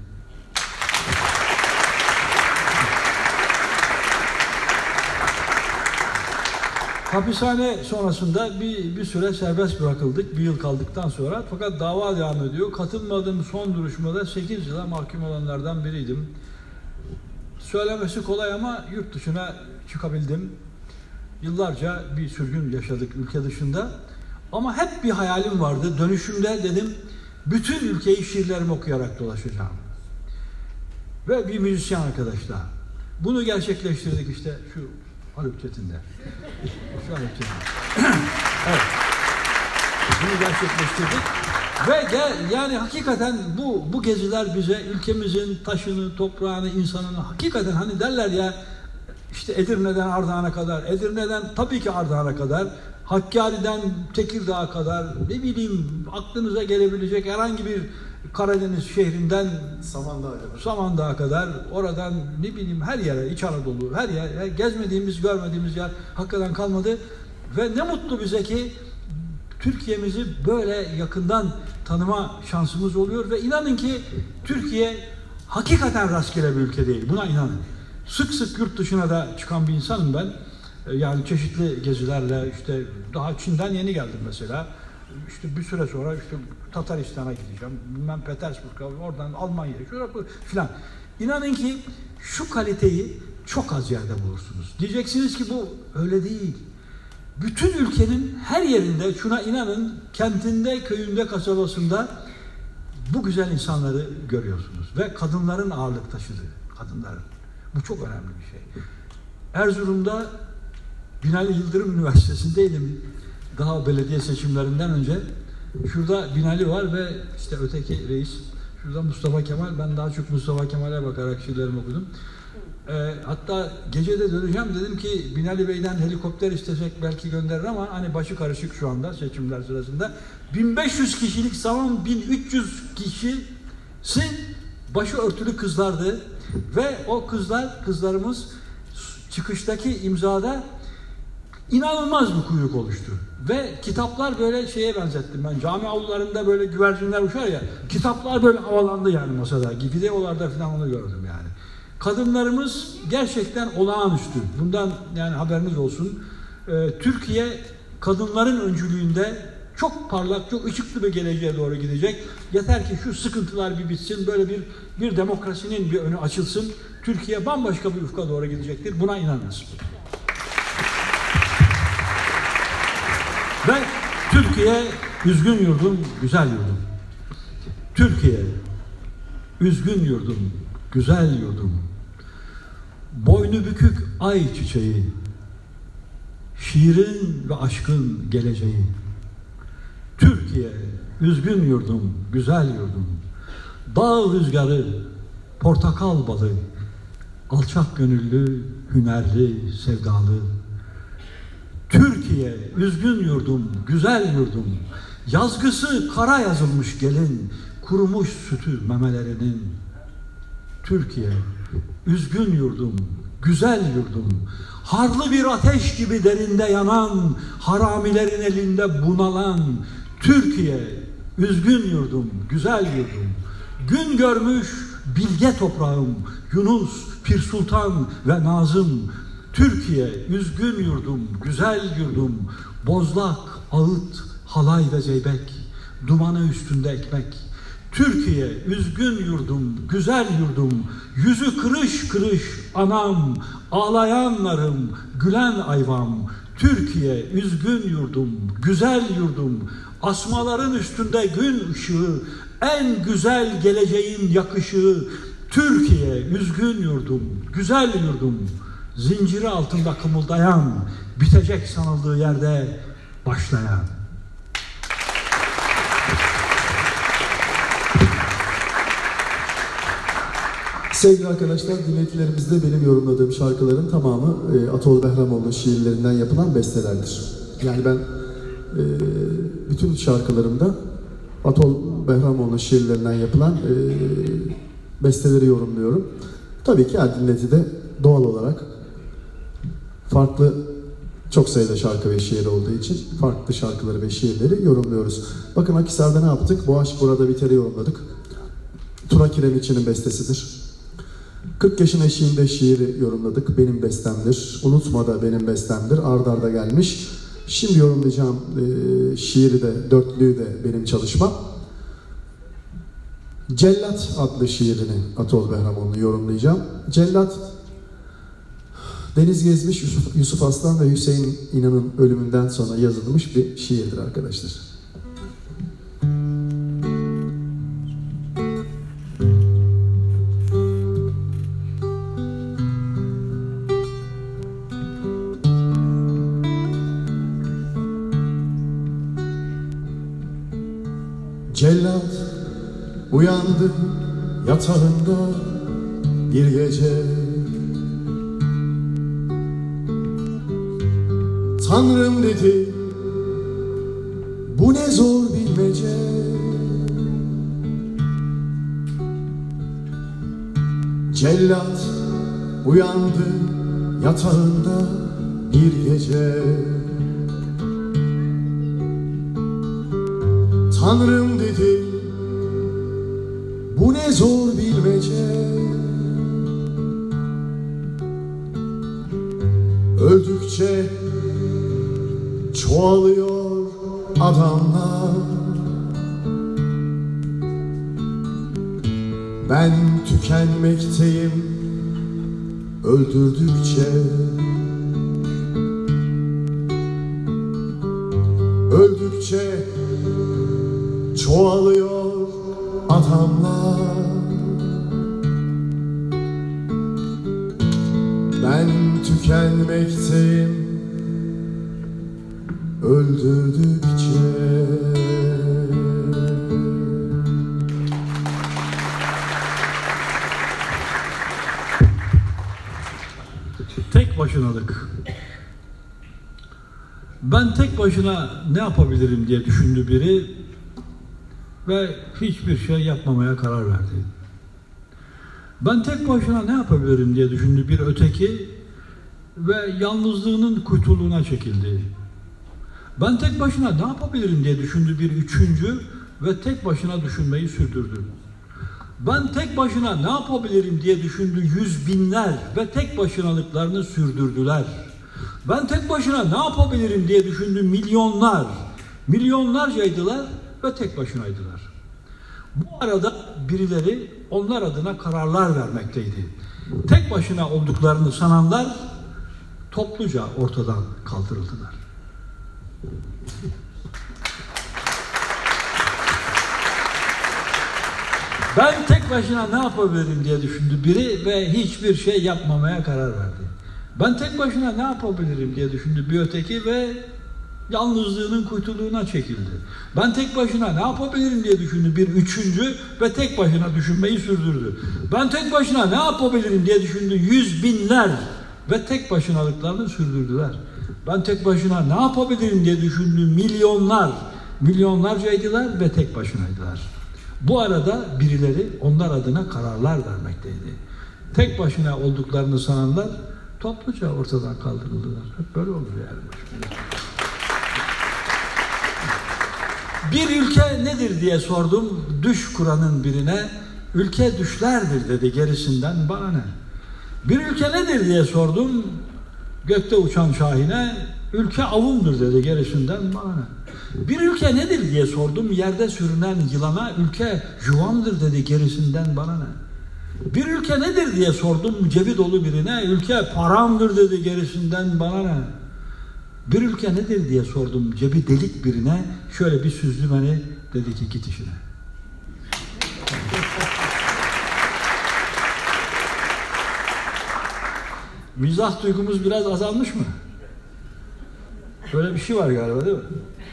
Hapishane sonrasında bir süre serbest bırakıldık, bir yıl kaldıktan sonra. Fakat dava devam ediyor. Katılmadığım son duruşmada 8 yıla mahkum olanlardan biriydim. Söylemesi kolay ama yurt dışına çıkabildim. Yıllarca bir sürgün yaşadık ülke dışında. Ama hep bir hayalim vardı. Dönüşümde dedim, bütün ülkeyi şiirlerimi okuyarak dolaşacağım. Ve bir müzisyen arkadaşla. Bunu gerçekleştirdik işte şu Haluk Çetin'de. Şu Haluk Çetin'de. Evet. Bunu gerçekleştirdik. Ve yani hakikaten bu geziler bize ülkemizin taşını, toprağını, insanını hakikaten hani derler ya işte Edirne'den Ardahan'a kadar, Edirne'den tabii ki Ardahan'a kadar, Hakkari'den Tekirdağ'a kadar, ne bileyim aklınıza gelebilecek herhangi bir Karadeniz şehrinden Samandağ'a kadar, oradan ne bileyim her yere, İç Anadolu, her yer, gezmediğimiz, görmediğimiz yer hakikaten kalmadı. Ve ne mutlu bize ki Türkiye'mizi böyle yakından tanıma şansımız oluyor ve inanın ki Türkiye hakikaten rastgele bir ülke değil. Buna inanın. sık sık yurt dışına da çıkan bir insanım ben. Yani çeşitli gezilerle, işte daha Çin'den yeni geldim mesela. İşte bir süre sonra işte Tataristan'a gideceğim, bilmem Petersburg'a, oradan Almanya'ya, şuraya filan. İnanın ki şu kaliteyi çok az yerde bulursunuz. Diyeceksiniz ki bu öyle değil. Bütün ülkenin her yerinde, şuna inanın, kentinde, köyünde, kasabasında bu güzel insanları görüyorsunuz. Ve kadınların ağırlık taşıdığı, kadınların. Bu çok önemli bir şey. Erzurum'da Binali Yıldırım Üniversitesi'ndeydim. Daha belediye seçimlerinden önce. Şurada Binali var ve işte öteki reis. Şurada Mustafa Kemal. Ben daha çok Mustafa Kemal'e bakarak şiirlerimi okudum. Hatta gece de döneceğim. Dedim ki Binali Bey'den helikopter istesek belki gönderir ama hani başı karışık şu anda seçimler sırasında. 1500 kişilik salon, 1300 kişisi başı örtülü kızlardı. Ve o kızlarımız çıkıştaki imzada inanılmaz bir kuyruk oluştu. Ve kitaplar böyle şeye benzettim ben. Cami avlularında böyle güvercinler uçar ya. Kitaplar böyle havalandı yani masada. Videolarda falan onu gördüm yani. Kadınlarımız gerçekten olağanüstü. Bundan yani haberiniz olsun. Türkiye kadınların öncülüğünde çok parlak, çok ışıklı bir geleceğe doğru gidecek. Yeter ki şu sıkıntılar bir bitsin. Böyle bir demokrasinin bir önü açılsın. Türkiye bambaşka bir ufka doğru gidecektir. Buna inanınız. Ve Türkiye, üzgün yurdum, güzel yurdum. Türkiye, üzgün yurdum, güzel yurdum. Boynu bükük ay çiçeği, şiirin ve aşkın geleceği. Türkiye, üzgün yurdum, güzel yurdum. Dağ rüzgarı, portakal balı, alçak gönüllü, hünerli, sevdalı. Türkiye, üzgün yurdum, güzel yurdum. Yazgısı kara yazılmış gelin, kurumuş sütü memelerinin. Türkiye, üzgün yurdum, güzel yurdum. Harlı bir ateş gibi derinde yanan, haramilerin elinde bunalan. Türkiye, üzgün yurdum, güzel yurdum. Gün görmüş bilge toprağım, Yunus, Pir Sultan ve Nazım. Türkiye, üzgün yurdum, güzel yurdum. Bozlak, ağıt, halay ve zeybek, dumanı üstünde ekmek. Türkiye, üzgün yurdum, güzel yurdum. Yüzü kırış kırış anam, ağlayanlarım, gülen ayvam. Türkiye, üzgün yurdum, güzel yurdum. Asmaların üstünde gün ışığı, en güzel geleceğin yakışığı. Türkiye, üzgün yurdum, güzel yurdum. Zinciri altında kımıldayan, bitecek sanıldığı yerde başlayan. Sevgili arkadaşlar, dinletilerimizde benim yorumladığım şarkıların tamamı Atol Behramoğlu'nun şiirlerinden yapılan bestelerdir. Yani ben bütün şarkılarımda Atol Behramoğlu'nun şiirlerinden yapılan besteleri yorumluyorum. Tabii ki her dinletide doğal olarak farklı çok sayıda şarkı ve şiir olduğu için farklı şarkıları ve şiirleri yorumluyoruz. Bakın Akhisar'da ne yaptık? Bu aşk burada biter'i yorumladık. Tuna Kiremiç'in bestesidir. 40 yaşın eşiğinde şiiri yorumladık. Benim bestemdir. Unutma da benim bestemdir. Ard arda gelmiş. Şimdi yorumlayacağım şiiri de, dörtlüğü de benim çalışmam. Cellat adlı şiirini Atol Behramoğlu'nu yorumlayacağım. Cellat, Deniz Gezmiş, Yusuf Aslan ve Hüseyin İnan'ın ölümünden sonra yazılmış bir şiirdir arkadaşlar. Cellat uyandı yatağında bir gece. Tanrım dedi, bu ne zor bilmece. Cellat uyandı yatağında bir gece. Tanrım dedi, bu ne zor bilmece. Öldükçe çoğalıyor adamlar. Ben tükenmekteyim öldürdükçe. Öldükçe çoğalıyor adamlar. Ben tükenmekteyim öldürdükçe. Tek başınalık. Ben tek başına ne yapabilirim diye düşündü biri ve hiçbir şey yapmamaya karar verdi. Ben tek başına ne yapabilirim diye düşündü bir öteki ve yalnızlığının kuytuluğuna çekildi. Ben tek başına ne yapabilirim diye düşündü bir üçüncü ve tek başına düşünmeyi sürdürdü. Ben tek başına ne yapabilirim diye düşündü yüz binler ve tek başınalıklarını sürdürdüler. Ben tek başına ne yapabilirim diye düşündü milyonlar, milyonlarcaydılar ve tek başınaydılar. Bu arada birileri onlar adına kararlar vermekteydi. Tek başına olduklarını sananlar topluca ortadan kaldırıldılar. Ben tek başına ne yapabilirim diye düşündü biri ve hiçbir şey yapmamaya karar verdi. Ben tek başına ne yapabilirim diye düşündü bir öteki ve yalnızlığının kuytuluğuna çekildi. Ben tek başına ne yapabilirim diye düşündü bir üçüncü ve tek başına düşünmeyi sürdürdü. Ben tek başına ne yapabilirim diye düşündü yüz binler ve tek başınalıklarını sürdürdüler. Ben tek başına ne yapabilirim diye düşündü milyonlar, milyonlarcaydılar ve tek başınaydılar. Bu arada birileri onlar adına kararlar vermekteydi. Tek başına olduklarını sananlar topluca ortadan kaldırıldılar. Hep böyle olur yani. Bir ülke nedir diye sordum düş kuranın birine. Ülke düşlerdir dedi, gerisinden bana ne? Bir ülke nedir diye sordum gökte uçan şahine. Ülke avundur dedi, gerisinden bana ne? Bir ülke nedir diye sordum yerde sürünen yılana. Ülke juvandır dedi, gerisinden bana ne? Bir ülke nedir diye sordum cebi dolu birine. Ülke paramdır dedi, gerisinden bana ne? Bir ülke nedir diye sordum cebi delik birine. Şöyle bir süzdü beni, dedi ki git işine. Mizah duygumuz biraz azalmış mı? Böyle bir şey var galiba, değil mi?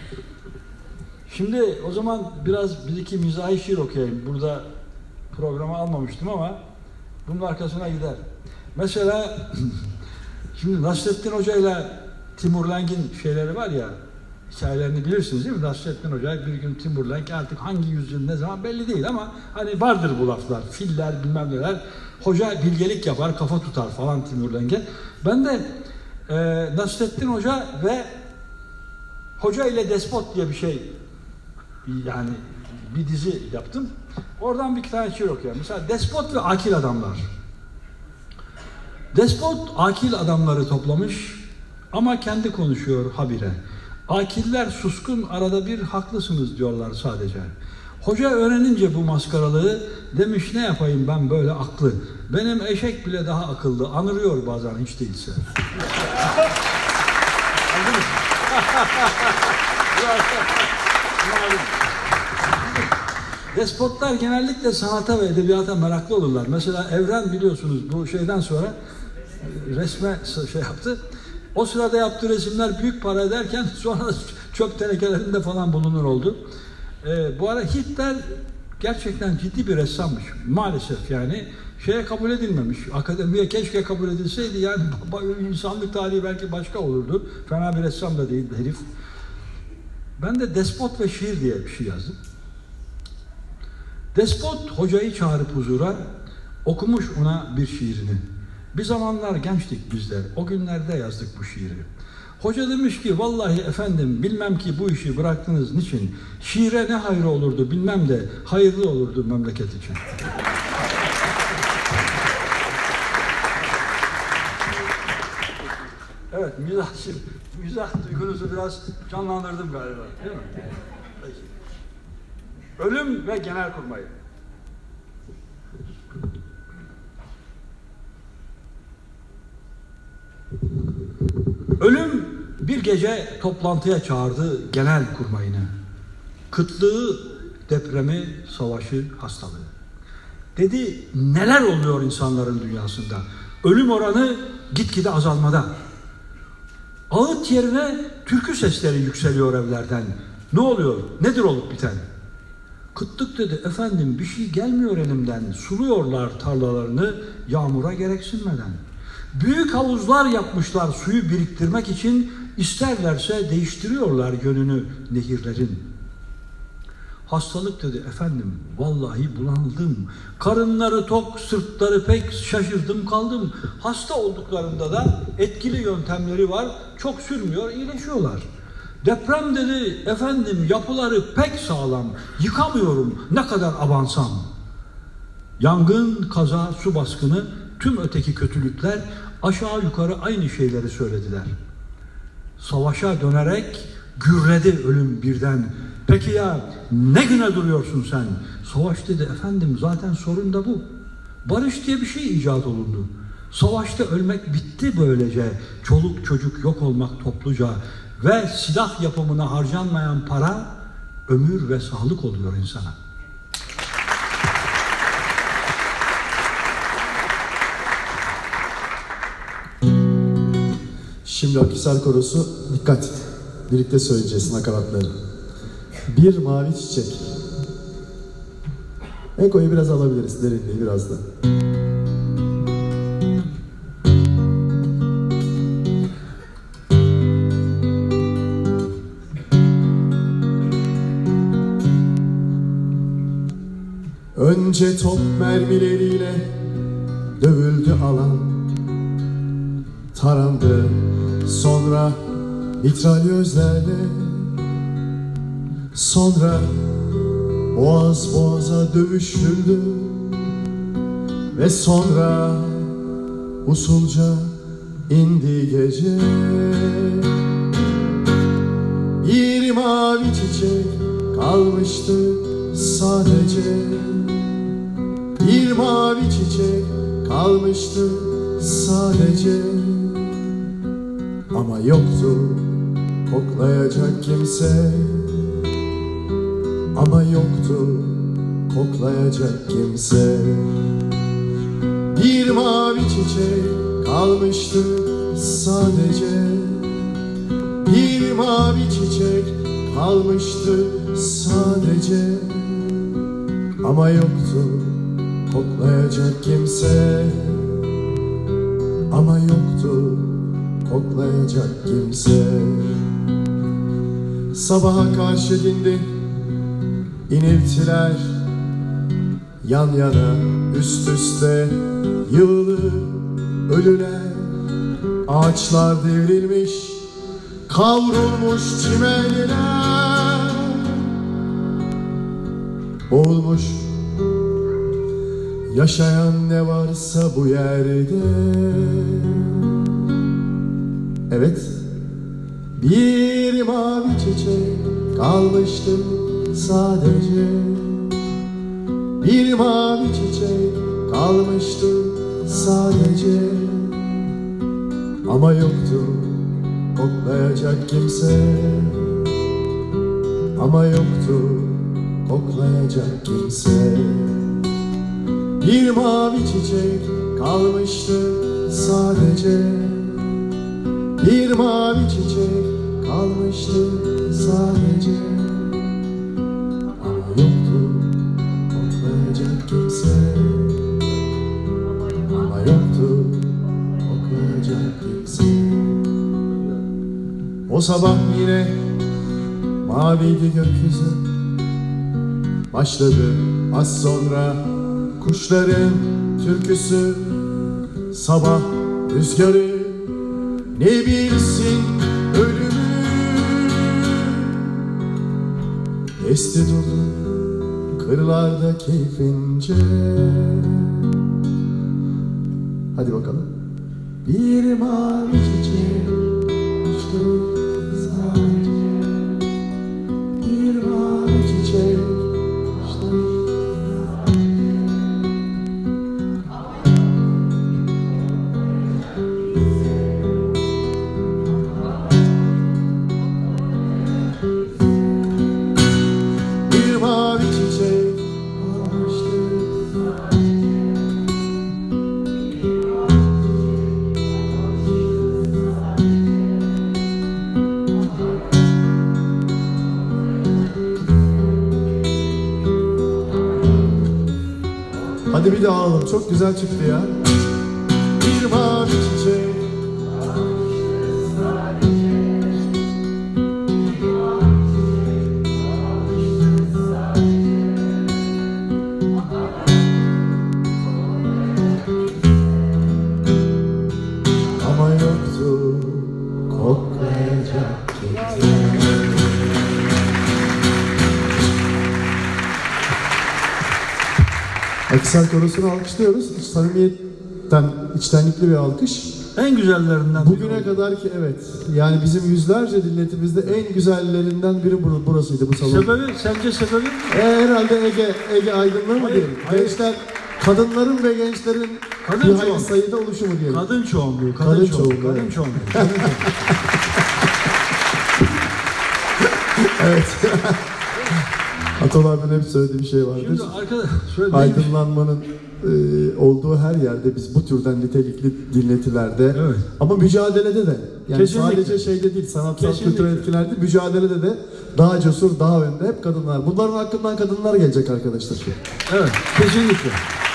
Şimdi o zaman biraz bir iki mizahi şiir okuyayım. Burada programa almamıştım ama bunun arkasına gider. Mesela şimdi Nasrettin Hoca ile Timur Lenk'in şeyleri var ya, hikayelerini bilirsiniz değil mi? Nasrettin Hoca bir gün Timur Lenk, artık hangi yüzyıl ne zaman belli değil ama hani vardır bu laflar. Filler bilmem neler. Hoca bilgelik yapar, kafa tutar falan Timur Lenk'e. Ben de Nasrettin Hoca ve Hoca ile Despot diye bir şey, yani bir dizi yaptım. Oradan bir tane şiir okuyorum. Mesela Despot ve Akil Adamlar. Despot akil adamları toplamış ama kendi konuşuyor habire. Akiller suskun, arada bir haklısınız diyorlar sadece. Hoca öğrenince bu maskaralığı demiş ne yapayım ben böyle aklı. Benim eşek bile daha akıllı. Anırıyor bazen hiç değilse. Despotlar genellikle sanata ve edebiyata meraklı olurlar. Mesela Evren biliyorsunuz bu şeyden sonra resme şey yaptı. O sırada yaptığı resimler büyük para ederken sonra çöp tenekelerinde falan bulunur oldu. Bu ara Hitler gerçekten ciddi bir ressammış. Maalesef yani şeye kabul edilmemiş. Akademiye keşke kabul edilseydi yani insanlık tarihi belki başka olurdu. Fena bir ressam da değil herif. Ben de Despot ve Şiir diye bir şey yazdım. Despot hocayı çağırıp huzura, okumuş ona bir şiirini. Bir zamanlar gençtik bizler, o günlerde yazdık bu şiiri. Hoca demiş ki, vallahi efendim bilmem ki bu işi bıraktınız niçin? Şiire ne hayrı olurdu bilmem de hayırlı olurdu memleket için. Evet, mizah duygunuzu biraz canlandırdım galiba, değil mi? Peki. Ölüm ve Genelkurmay. Ölüm bir gece toplantıya çağırdı Genelkurmay'ını. Kıtlığı, depremi, savaşı, hastalığı. Dedi, neler oluyor insanların dünyasında? Ölüm oranı gitgide azalmada. Ağıt yerine türkü sesleri yükseliyor evlerden. Ne oluyor? Nedir olup biten? Kıtlık dedi, efendim bir şey gelmiyor elimden. Suluyorlar tarlalarını yağmura gereksinmeden. Büyük havuzlar yapmışlar suyu biriktirmek için. İsterlerse değiştiriyorlar yönünü nehirlerin. Hastalık dedi, efendim vallahi bunaldım. Karınları tok, sırtları pek, şaşırdım kaldım. Hasta olduklarında da etkili yöntemleri var. Çok sürmüyor, iyileşiyorlar. Deprem dedi, efendim yapıları pek sağlam. Yıkamıyorum ne kadar abansam. Yangın, kaza, su baskını, tüm öteki kötülükler aşağı yukarı aynı şeyleri söylediler. Savaşa dönerek gürledi ölüm birden. Peki ya ne güne duruyorsun sen? Savaş dedi, efendim zaten sorun da bu. Barış diye bir şey icat olundu. Savaşta ölmek bitti böylece. Çoluk çocuk yok olmak topluca. Ve silah yapımına harcanmayan para ömür ve sağlık oluyor insana. Şimdi Akhisar Korosu, dikkat. Birlikte söyleyeceğiz nakaratları. Bir mavi çiçek. Ekoyu biraz alabiliriz, derinliği biraz da. Önce top mermileriyle dövüldü alan, tarandı sonra mitralyözlerle, sonra boğaz boğaza dövüşüldü ve sonra usulca indi gece. Bir mavi çiçek kalmıştı sadece, bir mavi çiçek kalmıştı sadece. Ama yoktu koklayacak kimse, ama yoktu koklayacak kimse. Bir mavi çiçek kalmıştı sadece, bir mavi çiçek kalmıştı sadece. Ama yoktu koklayacak kimse, ama yoktu koklayacak kimse. Sabaha karşı dindi iniltiler, yan yana üst üste yığılı ölüler. Ağaçlar devrilmiş, kavrulmuş çimenler, boğulmuş yaşayan ne varsa bu yerde. Evet, bir mavi çiçek kalmıştı sadece, bir mavi çiçek kalmıştı sadece. Ama yoktu koklayacak kimse, ama yoktu koklayacak kimse. Bir mavi çiçek kalmıştı sadece, bir mavi çiçek kalmıştı sadece. Ama yoktu koklayacak kimse, ama yoktu koklayacak kimse. O sabah yine maviydi gökyüzü, başladı az sonra kuşların türküsü. Sabah rüzgarı ne bilsin ölümü, esti durdu kırlarda keyfince. Hadi bakalım. Bir mavi çiçek Hadi bir daha alalım. Çok güzel çıktı ya. Bir mavi çiçek. Ama yoktu koklayacak kimse. Akisar Korosu'nu alkışlıyoruz. Samimiyetten, içtenlikli bir alkış. En güzellerinden bugüne kadar ki evet. Yani bizim yüzlerce dinletimizde en güzellerinden biri burasıydı bu salon. Sebebi, sence sebebi? Herhalde Ege aydınlığı mı diyelim? Gençler, kadınların ve gençlerin bir hayli sayıda oluşumu diyelim. Kadın çoğunluğu. Kadın çoğunluğu. Evet. Atalardan hep söylediğim şey vardır. Şimdi arkadaş, aydınlanmanın olduğu her yerde biz bu türden nitelikli dinletilerde, evet, ama mücadelede de, yani kesinlikle, sadece şeyde değil, sanatsal kültürel etkilerde, mücadelede de daha cesur, daha önde hep kadınlar. Bunların hakkından kadınlar gelecek arkadaşlar. Evet, kesinlikle.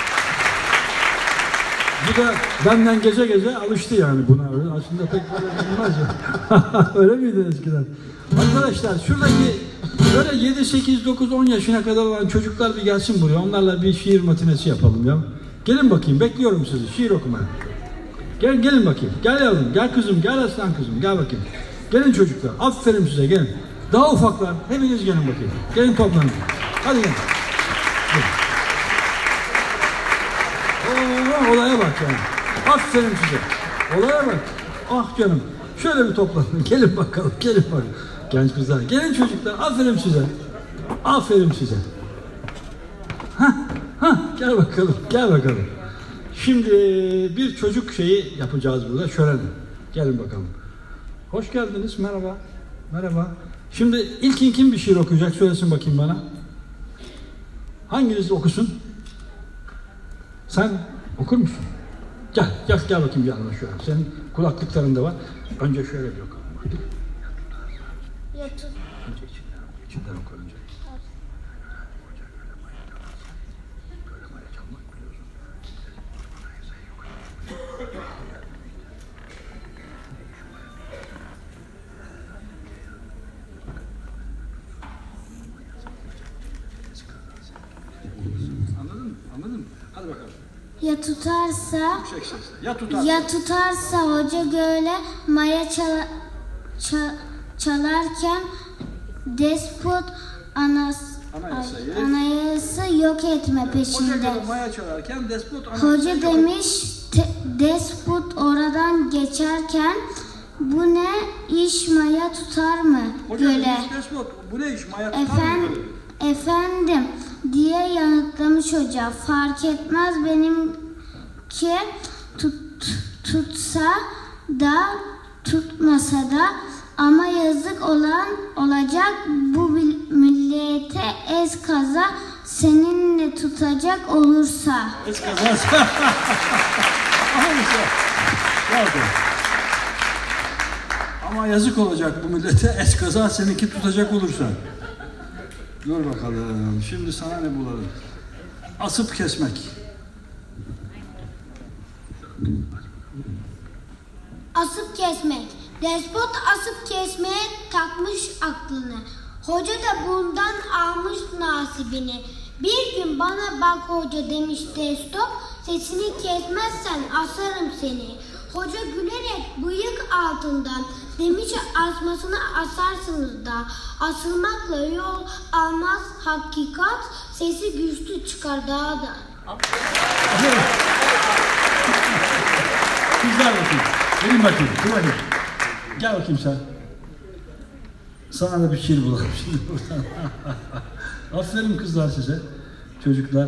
Bu da benden gece gece alıştı yani buna. Aslında pek böyle bilmez ya. Öyle miydi eskiden? Arkadaşlar şuradaki böyle 7, 8, 9, 10 yaşına kadar olan çocuklar bir gelsin buraya. Onlarla bir şiir matinesi yapalım ya. Gelin bakayım, bekliyorum sizi şiir okumaya. Gelin bakayım. Gel yavrum, gel kızım, gel aslan kızım, gel bakayım. Gelin çocuklar, aferin size, gelin. Daha ufaklar, hepiniz gelin bakayım. Gelin toplanın. Hadi gelin. Olaya bak yani. Aferin size. Olaya bak. Ah canım. Şöyle bir toplanın. Gelin bakalım, gelin bakalım. Genç kızlar, gelin çocuklar, aferin size. Aferin size. Gel bakalım, gel bakalım. Şimdi bir çocuk şeyi yapacağız burada, şölen. Gelin bakalım. Hoş geldiniz, merhaba. Merhaba. Şimdi ilkin kim bir şiir okuyacak, söylesin bakayım bana. Hanginiz okusun? Sen okur musun? Gel bakayım yanıma şöyle. Senin kulaklıkların da var. Önce şöyle bir oku. Yatın. Önce içinden oku önce. Böyle maya çalmak biliyorsun. Anladın mı? Hadi bakalım. Ya tutarsa, Yüksek sesle. Ya tutarsa hoca göle maya çalarken despot anayasa yok etme peşinde. Hoca maya çalarken despot Hoca demiş despot oradan geçerken bu ne iş maya tutar mı hoca göle? Demiş, despot bu ne iş maya tutar mı göle? Efendim diye yanıtlamış hoca. Fark etmez benimki tutsa da tutmasa da ama yazık olan olacak bu millete eskaza seninle tutacak olursa. Eskaza. Ama yazık olacak bu millete eskaza seninki tutacak olursa. Dur bakalım. Şimdi sana ne bulalım? Asıp kesmek. Asıp kesmek. Despot asıp kesmeye takmış aklını. Hoca da bundan almış nasibini. Bir gün bana bak hoca demiş despot, sesini kesmezsen asarım seni. Hoca gülerek bıyık altından demiş asmasını asarsınız da. Asılmakla yol almaz hakikat, sesi güçlü çıkar daha da. Güzel bakayım. Gelin bakayım. Dur bakayım. Gel bakayım sen. Sana da bir şiir bulalım şimdi buradan. Aferin kızlar size. Çocuklar.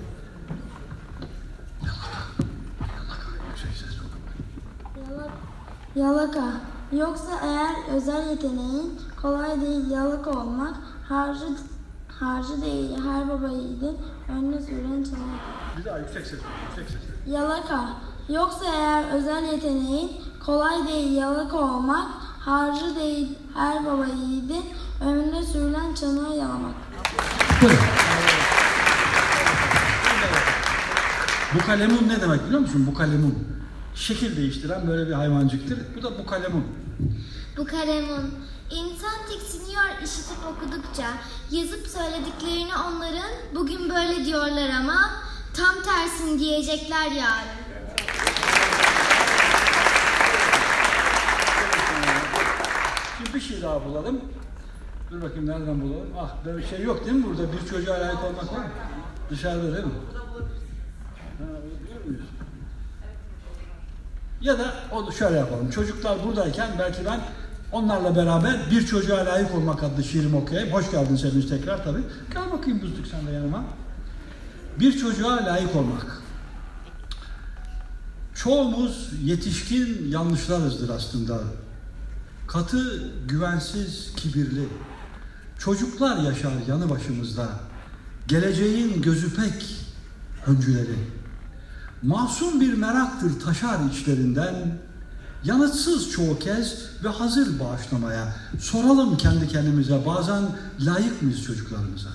Yalaka. Yoksa eğer özel yeteneğin kolay değil yalaka olmak, harcı değil her baba yiğidin önüne sürülen çalmak. Bir daha yüksek ses. Yalaka. Yoksa eğer özel yeteneğin kolay değil yalaka olmak, harcı değil her baba yiğidin önüne sürülen çanağı yalamak. Bukalemun ne demek biliyor musun? Bukalemun. Şekil değiştiren böyle bir hayvancıktır. Bu da bukalemun. Bukalemun. İnsan tiksiniyor işitip okudukça. Yazıp söylediklerini onların bugün böyle diyorlar ama tam tersini diyecekler yarın. Şimdi bir şey daha bulalım. Dur bakayım nereden bulalım? Ah böyle bir şey yok değil mi burada? Bir çocuğa layık olmak var mı? Dışarıda değil mi? Ha, biliyor muyuz? Ya da onu şöyle yapalım. Çocuklar buradayken belki ben onlarla beraber Bir Çocuğa Layık Olmak adlı şiirimi okuyayım. Hoş geldin Sevinç tekrar tabii. Gel bakayım Buzluk sen de yanıma. Bir çocuğa layık olmak. Çoğumuz yetişkin yanlışlarızdır aslında. Katı, güvensiz, kibirli. Çocuklar yaşar yanı başımızda. Geleceğin gözü pek öncüleri. Masum bir meraktır taşar içlerinden. Yanıtsız çoğu kez ve hazır bağışlamaya. Soralım kendi kendimize bazen layık mıyız çocuklarımıza?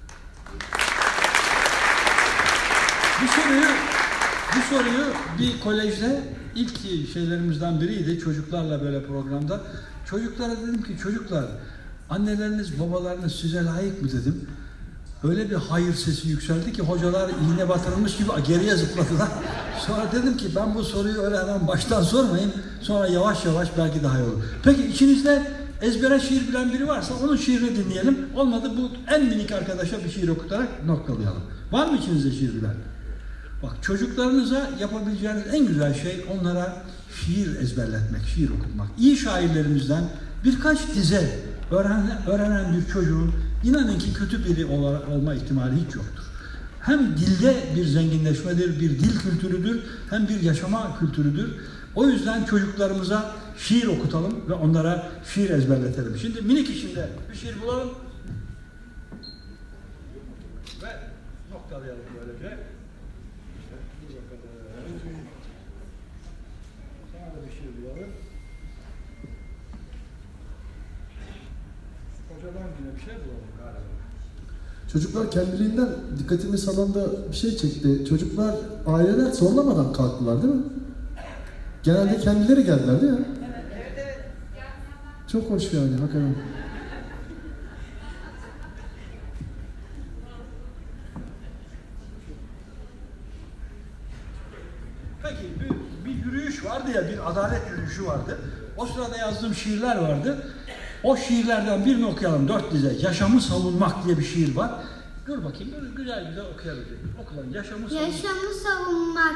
Bu soruyu bir kolejde ilk şeylerimizden biriydi. Çocuklarla böyle programda. Çocuklara dedim ki çocuklar anneleriniz babalarınız size layık mı dedim. Öyle bir hayır sesi yükseldi ki hocalar iğne batırılmış gibi geriye zıpladılar. Sonra dedim ki ben bu soruyu öyle hemen baştan sormayayım. Sonra yavaş yavaş belki daha iyi olur. Peki içinizde ezbere şiir bilen biri varsa onun şiirini dinleyelim. Olmadı bu en minik arkadaşa bir şiir okutarak noktalayalım. Var mı içinizde şiir bilen? Bak çocuklarınıza yapabileceğiniz en güzel şey onlara şiir ezberletmek, şiir okutmak. İyi şairlerimizden birkaç dize öğrenen bir çocuğun inanın ki kötü biri olma ihtimali hiç yoktur. Hem dilde bir zenginleşmedir, bir dil kültürüdür, hem bir yaşama kültürüdür. O yüzden çocuklarımıza şiir okutalım ve onlara şiir ezberletelim. Şimdi minik içinde bir şiir bulalım ve noktalayalım böylece. Sana da bir şiir bulalım. Hocadan yine bir şey bulalım galiba. Çocuklar kendiliğinden dikkatimi salonda bir şey çekti. Çocuklar, aileler zorlamadan kalktılar değil mi? Genelde kendileri geldiler değil mi? Evet. Çok hoş yani hakikaten. Peki bir yürüyüş vardı ya, bir adalet yürüyüşü vardı. O sırada yazdığım şiirler vardı. O şiirlerden birini okuyalım, 4 dize. Yaşamı savunmak diye bir şiir var. Dur bakayım, böyle güzel güzel okuyalım. Okulalım. Yaşamı savunmak.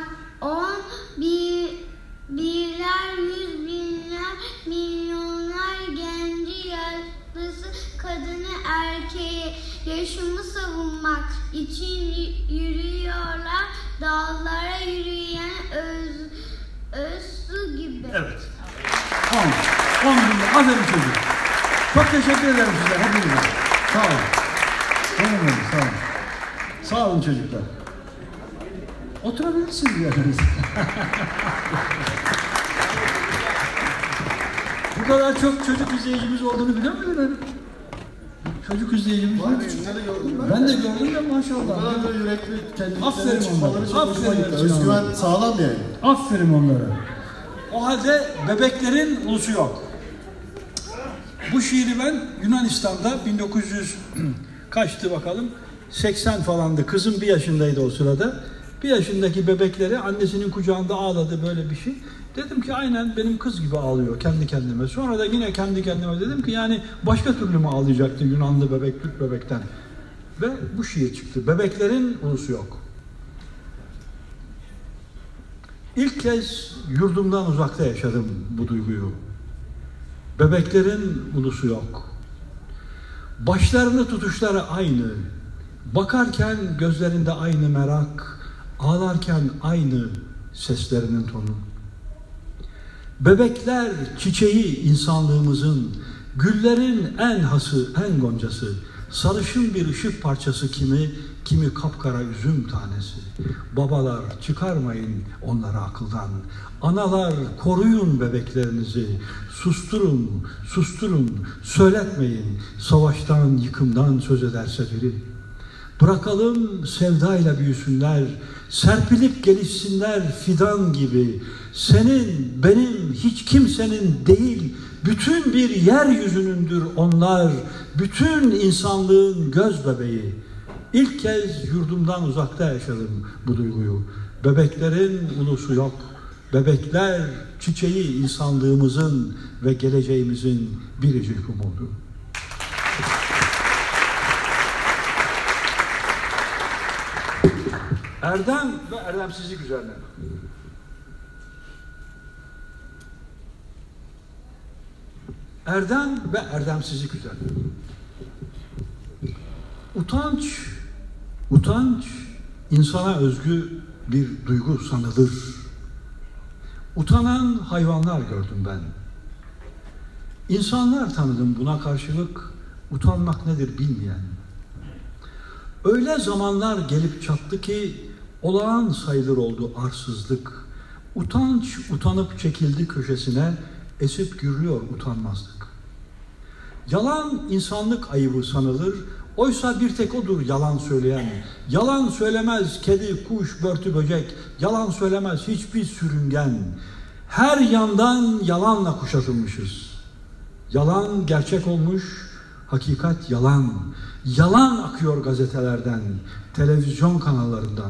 11'ler, 100 binler, milyonlar genci, yaşlısı, kadını, erkeği. Yaşamı savunmak için yürüyorlar. Dağlara yürüyen öz su gibi. Evet. 10 binler. Aferin çocuk. Çok teşekkür ederim size. Hepinize. Sağ olun. Sağ olun. Sağ olun çocuklar. Oturabilirsiniz yani. Bu kadar çok çocuk izleyicimiz olduğunu biliyor muydun? Çocuk izleyicimiz var. Ben de gördüm ya maşallah. Bunlar da yürekli kendiliklerine Aferin çıkmaları çok hoşuma onlara. gitti. Özgüven sağlam yani. Aferin onlara. O halde bebeklerin ulusu yok. Bu şiiri ben Yunanistan'da 1900 kaçtı bakalım? 80 falandı. Kızım 1 yaşındaydı o sırada. 1 yaşındaki bebekleri annesinin kucağında ağladı böyle bir şey. Dedim ki aynen benim kız gibi ağlıyor kendi kendime. Sonra da yine kendi kendime dedim ki yani başka türlü mü ağlayacaktı Yunanlı bebek, Türk bebekten? Ve bu şiir çıktı. Bebeklerin ulusu yok. İlk kez yurdumdan uzakta yaşadım bu duyguyu. Bebeklerin ulusu yok. Başlarını tutuşları aynı. Bakarken gözlerinde aynı merak, ağlarken aynı seslerinin tonu. Bebekler çiçeği insanlığımızın, güllerin en hası, en goncası, sarışın bir ışık parçası kimi kapkara üzüm tanesi. Babalar çıkarmayın onları akıldan, analar koruyun bebeklerinizi, susturun, söyletmeyin, savaştan, yıkımdan söz ederse biri. Bırakalım sevdayla büyüsünler, serpilip gelişsinler fidan gibi. Senin, benim, hiç kimsenin değil, bütün bir yeryüzünündür onlar, bütün insanlığın göz bebeği. İlk kez yurdumdan uzakta yaşadım bu duyguyu. Bebeklerin ulusu yok. Bebekler çiçeği insanlığımızın ve geleceğimizin biricik umudu. Erdem ve erdemsizlik üzerine. Erdem ve erdemsizlik üzerine. Utanç insana özgü bir duygu sanılır. Utanan hayvanlar gördüm ben. İnsanlar tanıdım buna karşılık utanmak nedir bilmeyen. Öyle zamanlar gelip çattı ki olağan sayılır oldu arsızlık. Utanç utanıp çekildi köşesine, esip gürlüyor utanmazlık. Yalan insanlık ayıbı sanılır, oysa bir tek odur yalan söyleyen. Yalan söylemez kedi, kuş, börtü, böcek, yalan söylemez hiçbir sürüngen. Her yandan yalanla kuşatılmışız. Yalan gerçek olmuş, hakikat yalan. Yalan akıyor gazetelerden, televizyon kanallarından.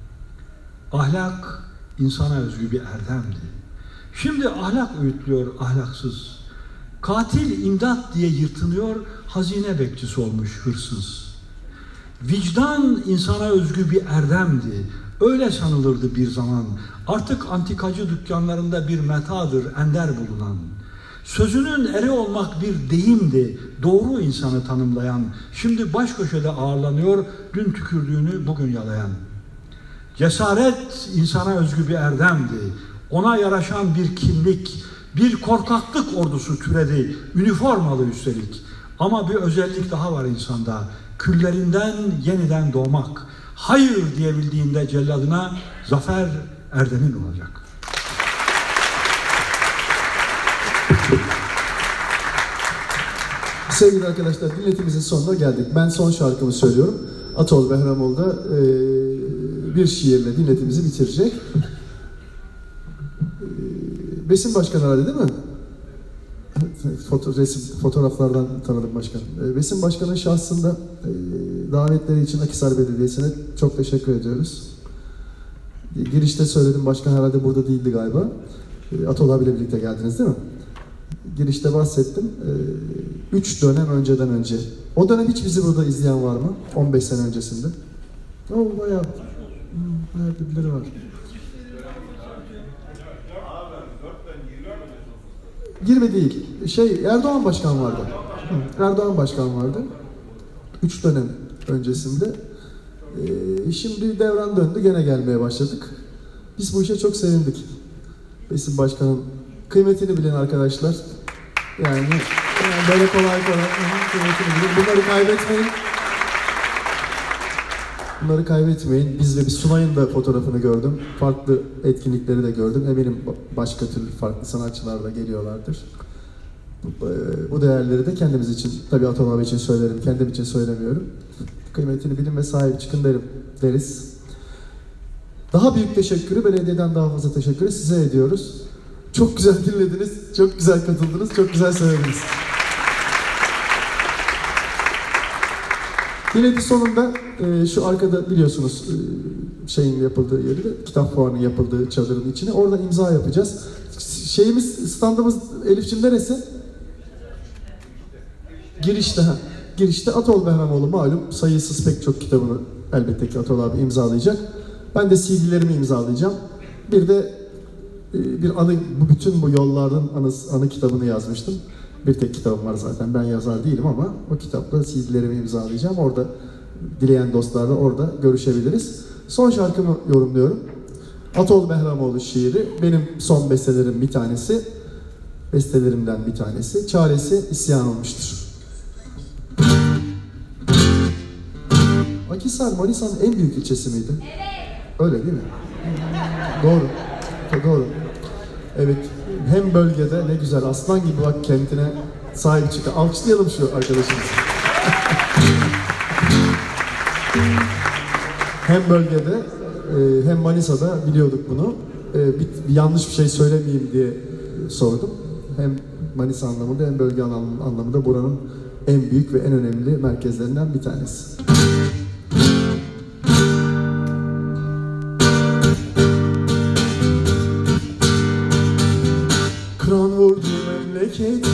Ahlak insana özgü bir erdemdi. Şimdi ahlak öğütlüyor ahlaksız. Katil imdat diye yırtınıyor, hazine bekçisi olmuş hırsız. Vicdan insana özgü bir erdemdi. Öyle sanılırdı bir zaman. Artık antikacı dükkanlarında bir metadır ender bulunan. Sözünün eri olmak bir deyimdi, doğru insanı tanımlayan. Şimdi baş köşede ağırlanıyor, dün tükürdüğünü bugün yalayan. Cesaret insana özgü bir erdemdi. Ona yaraşan bir kimlik, bir korkaklık ordusu türedi, üniformalı üstelik. Ama bir özellik daha var insanda, küllerinden yeniden doğmak. Hayır diyebildiğinde celladına zafer erdemin olacak. Sevgili arkadaşlar, dinletimizin sonuna geldik. Ben son şarkımı söylüyorum. Atol Behramol da bir şiirle dinletimizi bitirecek. Besim Başkan herhalde değil mi? Fotoğraflardan tanıdım başkan. Besim Başkan'ın şahsında davetleri için Akhisar Belediyesi'ne çok teşekkür ediyoruz. Girişte söyledim, başkan herhalde burada değildi galiba. Atol abiyle birlikte geldiniz değil mi? Girişte bahsettim. 3 dönem önceden önce. O dönem hiç bizi burada izleyen var mı? 15 sene öncesinde. Bayağı birileri var. Girme değil. Erdoğan Başkan vardı. Erdoğan Başkan vardı. 3 dönem öncesinde. Şimdi devran döndü. Gene gelmeye başladık. Biz bu işe çok sevindik. Besim Başkan'ın kıymetini bilin arkadaşlar. Yani böyle kolay kıymetini bilin. Bunları kaybetmeyin. Bunları kaybetmeyin. Biz Sunay'ın da fotoğrafını gördüm. Farklı etkinlikleri de gördüm. Eminim başka türlü farklı sanatçılar da geliyorlardır. Bu değerleri de kendimiz için, tabii Atol abi için söylerim, kendim için söylemiyorum. Kıymetini bilin ve sahip çıkın deriz. Daha büyük teşekkürü, belediyeden daha fazla teşekkürü size ediyoruz. Çok güzel dinlediniz, çok güzel katıldınız, çok güzel söylediniz. Dinleti sonunda şu arkada biliyorsunuz şeyin yapıldığı yeri de, kitap fuarının yapıldığı çadırın içine, orada imza yapacağız. Standımız Elif'cim neresi? Girişte. Girişte Atol Behramoğlu malum sayısız pek çok kitabını elbette ki Atol abi imzalayacak. Ben de CD'lerimi imzalayacağım. Bir de bir anı, bütün bu yolların anı kitabını yazmıştım. Bir tek kitabım var zaten, ben yazar değilim ama o kitapta CD'lerimi imzalayacağım. Orada dileyen dostlarla orada görüşebiliriz. Son şarkımı yorumluyorum. Atol Behramoğlu şiiri, benim son bestelerim bir tanesi. Bestelerimden bir tanesi. Çaresi isyan olmuştur. Akhisar, Manisa'nın en büyük ilçesi miydi? Evet. Öyle değil mi? Doğru. Doğru. Evet. Hem bölgede ne güzel aslan gibi bak kentine sahip çıktı. Alkışlayalım şu arkadaşımızı. hem bölgede hem Manisa'da biliyorduk bunu. Bir yanlış bir şey söylemeyeyim diye sordum. Hem Manisa anlamında hem bölge anlamında buranın en büyük ve en önemli merkezlerinden bir tanesi. Kıran vurdu memleketi,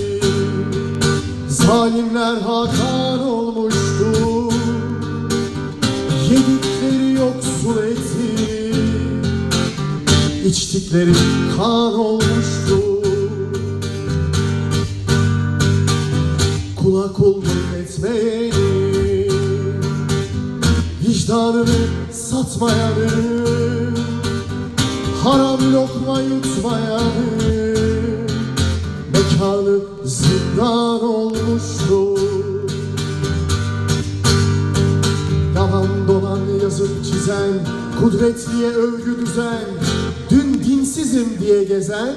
zalimler Hakan olmuştu. Yedikleri yoksul eti, içtikleri kan olmuştu. Kula kulluk etmeyeni, vicdanını satmayanı, haram lokma yutmayanı, mekanı zindan olmuştu. Yalan dolan yazıp çizen, kudretliye övgü düzen, dün dinsizim diye gezen,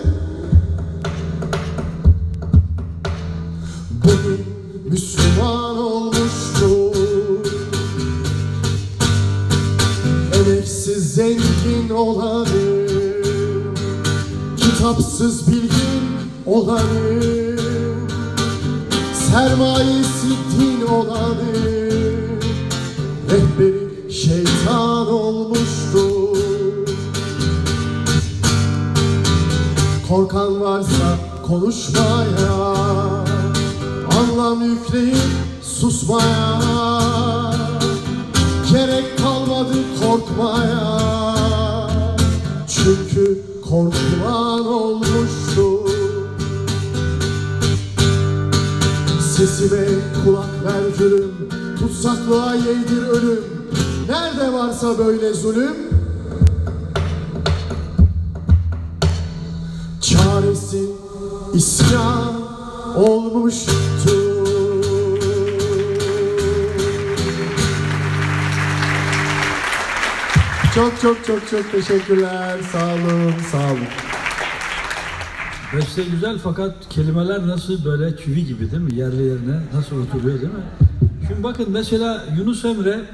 bugün Müslüman olmuştu. Emeksiz zengin olanı, kitapsız bilgin olanı, sermayesi din olanı, rehberi şeytan olmuştu. Korkan varsa konuşmaya, anlam yükleyip susmaya, gerek kalmadı korkmaya. Çünkü korkulan olmuştu. Sesime kulak ver gülüm, tutsaklığa yeğdir ölüm. Nerede varsa böyle zulüm, çaresi isyan olmuştu. Çok teşekkürler. Sağ olun, sağ olun. Beste güzel fakat kelimeler nasıl böyle çivi gibi değil mi? Yerli yerine nasıl oturuyor değil mi? Şimdi bakın mesela Yunus Emre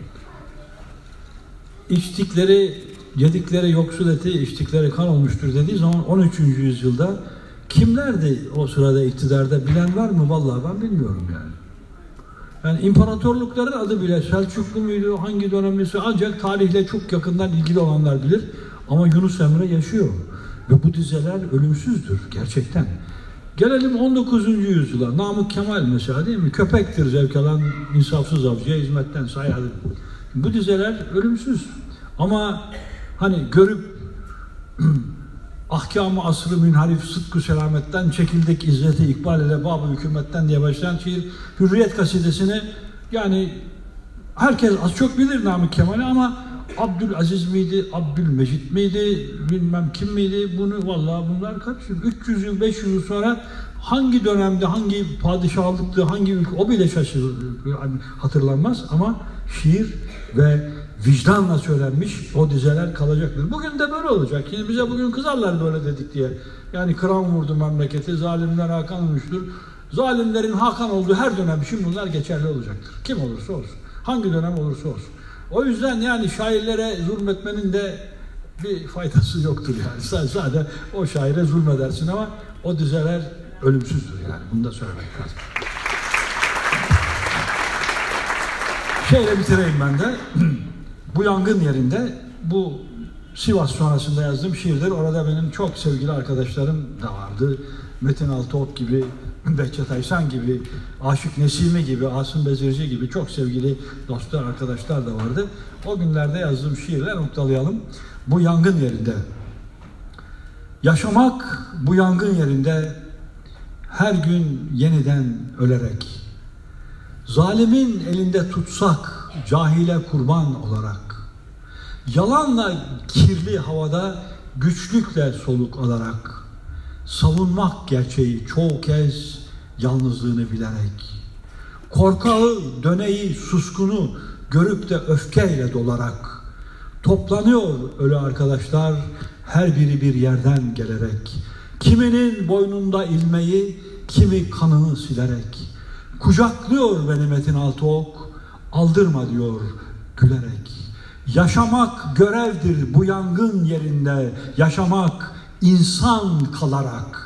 yedikleri yoksul eti, içtikleri kan olmuştur dediği zaman 13. yüzyılda kimlerdi o sırada iktidarda bilen var mı? Vallahi ben bilmiyorum yani. Yani imparatorlukların adı bile Selçuklu muydu, hangi dönemlisi ancak tarihle çok yakından ilgili olanlar bilir. Ama Yunus Emre yaşıyor. Ve bu dizeler ölümsüzdür gerçekten. Gelelim 19. yüzyıla. Namık Kemal mesela değil mi? Köpektir zevk alan insafsız avcıya hizmetten sayadı. Bu dizeler ölümsüz. Ama hani görüp ahkâm-ı asrı münharif sıdkı selametten çekildik izzeti ikbal ile bab-ı hükümetten diye başlayan şiir Hürriyet kasidesini yani herkes az çok bilir Namık Kemal'i ama Abdülaziz miydi, Abdülmecit miydi, bilmem kim miydi bunu vallahi bunlar kaç yıl, 300 yıl, 500 yıl sonra hangi dönemde, hangi padişahlıktı, hangi ülke o bile hatırlanmaz ama şiir ve vicdanla söylenmiş o dizeler kalacaktır. Bugün de böyle olacak. Yine bize bugün kızarlar böyle dedik diye. Yani kıran vurdu memleketi, zalimler Hakan olmuştur. Zalimlerin Hakan olduğu her dönem için bunlar geçerli olacaktır. Kim olursa olsun. Hangi dönem olursa olsun. O yüzden yani şairlere zulmetmenin de bir faydası yoktur yani. Sadece o şaire zulmedersin ama o dizeler ölümsüzdür yani. Bunu da söylemek lazım. Şeyle bitireyim ben de. Bu yangın yerinde, bu Sivas sonrasında yazdığım şiirler, orada benim çok sevgili arkadaşlarım da vardı. Metin Altıok gibi, Behçet Aysan gibi, Aşık Nesimi gibi, Asım Bezirci gibi çok sevgili dostlar, arkadaşlar da vardı. O günlerde yazdığım şiirler noktalayalım. Bu yangın yerinde. Yaşamak bu yangın yerinde, her gün yeniden ölerek. Zalimin elinde tutsak, cahile kurban olarak. Yalanla kirli havada, güçlükle soluk alarak. Savunmak gerçeği çoğu kez yalnızlığını bilerek. Korkağı, döneyi, suskunu görüp de öfkeyle dolarak. Toplanıyor ölü arkadaşlar her biri bir yerden gelerek. Kiminin boynunda ilmeği, kimi kanını silerek. Kucaklıyor beni Metin Altıok, aldırma diyor gülerek. Yaşamak görevdir bu yangın yerinde, yaşamak insan kalarak.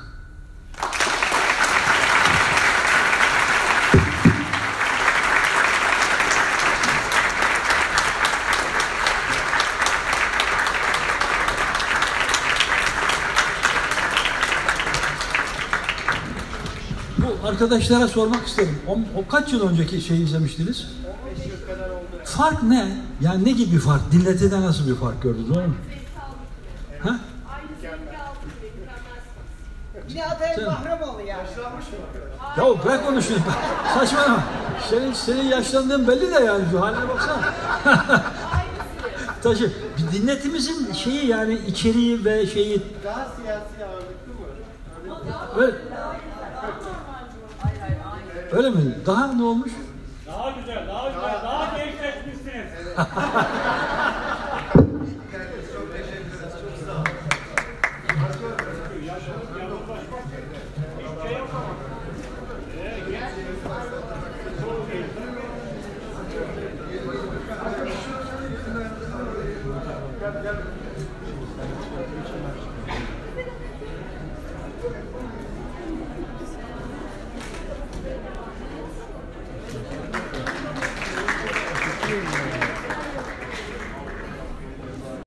Bu arkadaşlara sormak isterim. O kaç yıl önceki şeyi izlemiştiniz? 15 yıl kadar oldu. Fark ne? Yani ne gibi bir fark? Dinletide nasıl bir fark gördünüz? Doğru mu? Ha? Yine adaya Bahramoğlu yani. Ya bırak onu şimdi. Saçmalama. Senin yaşlandığın belli de yani, şu haline baksana. Taşı. Bir dinletimizin şeyi, yani içeriği ve şeyi. Daha siyasi ağırlıklı mı? Öyle, öyle mi? Daha ne olmuş? Daha güzel, daha gençleşmişsiniz.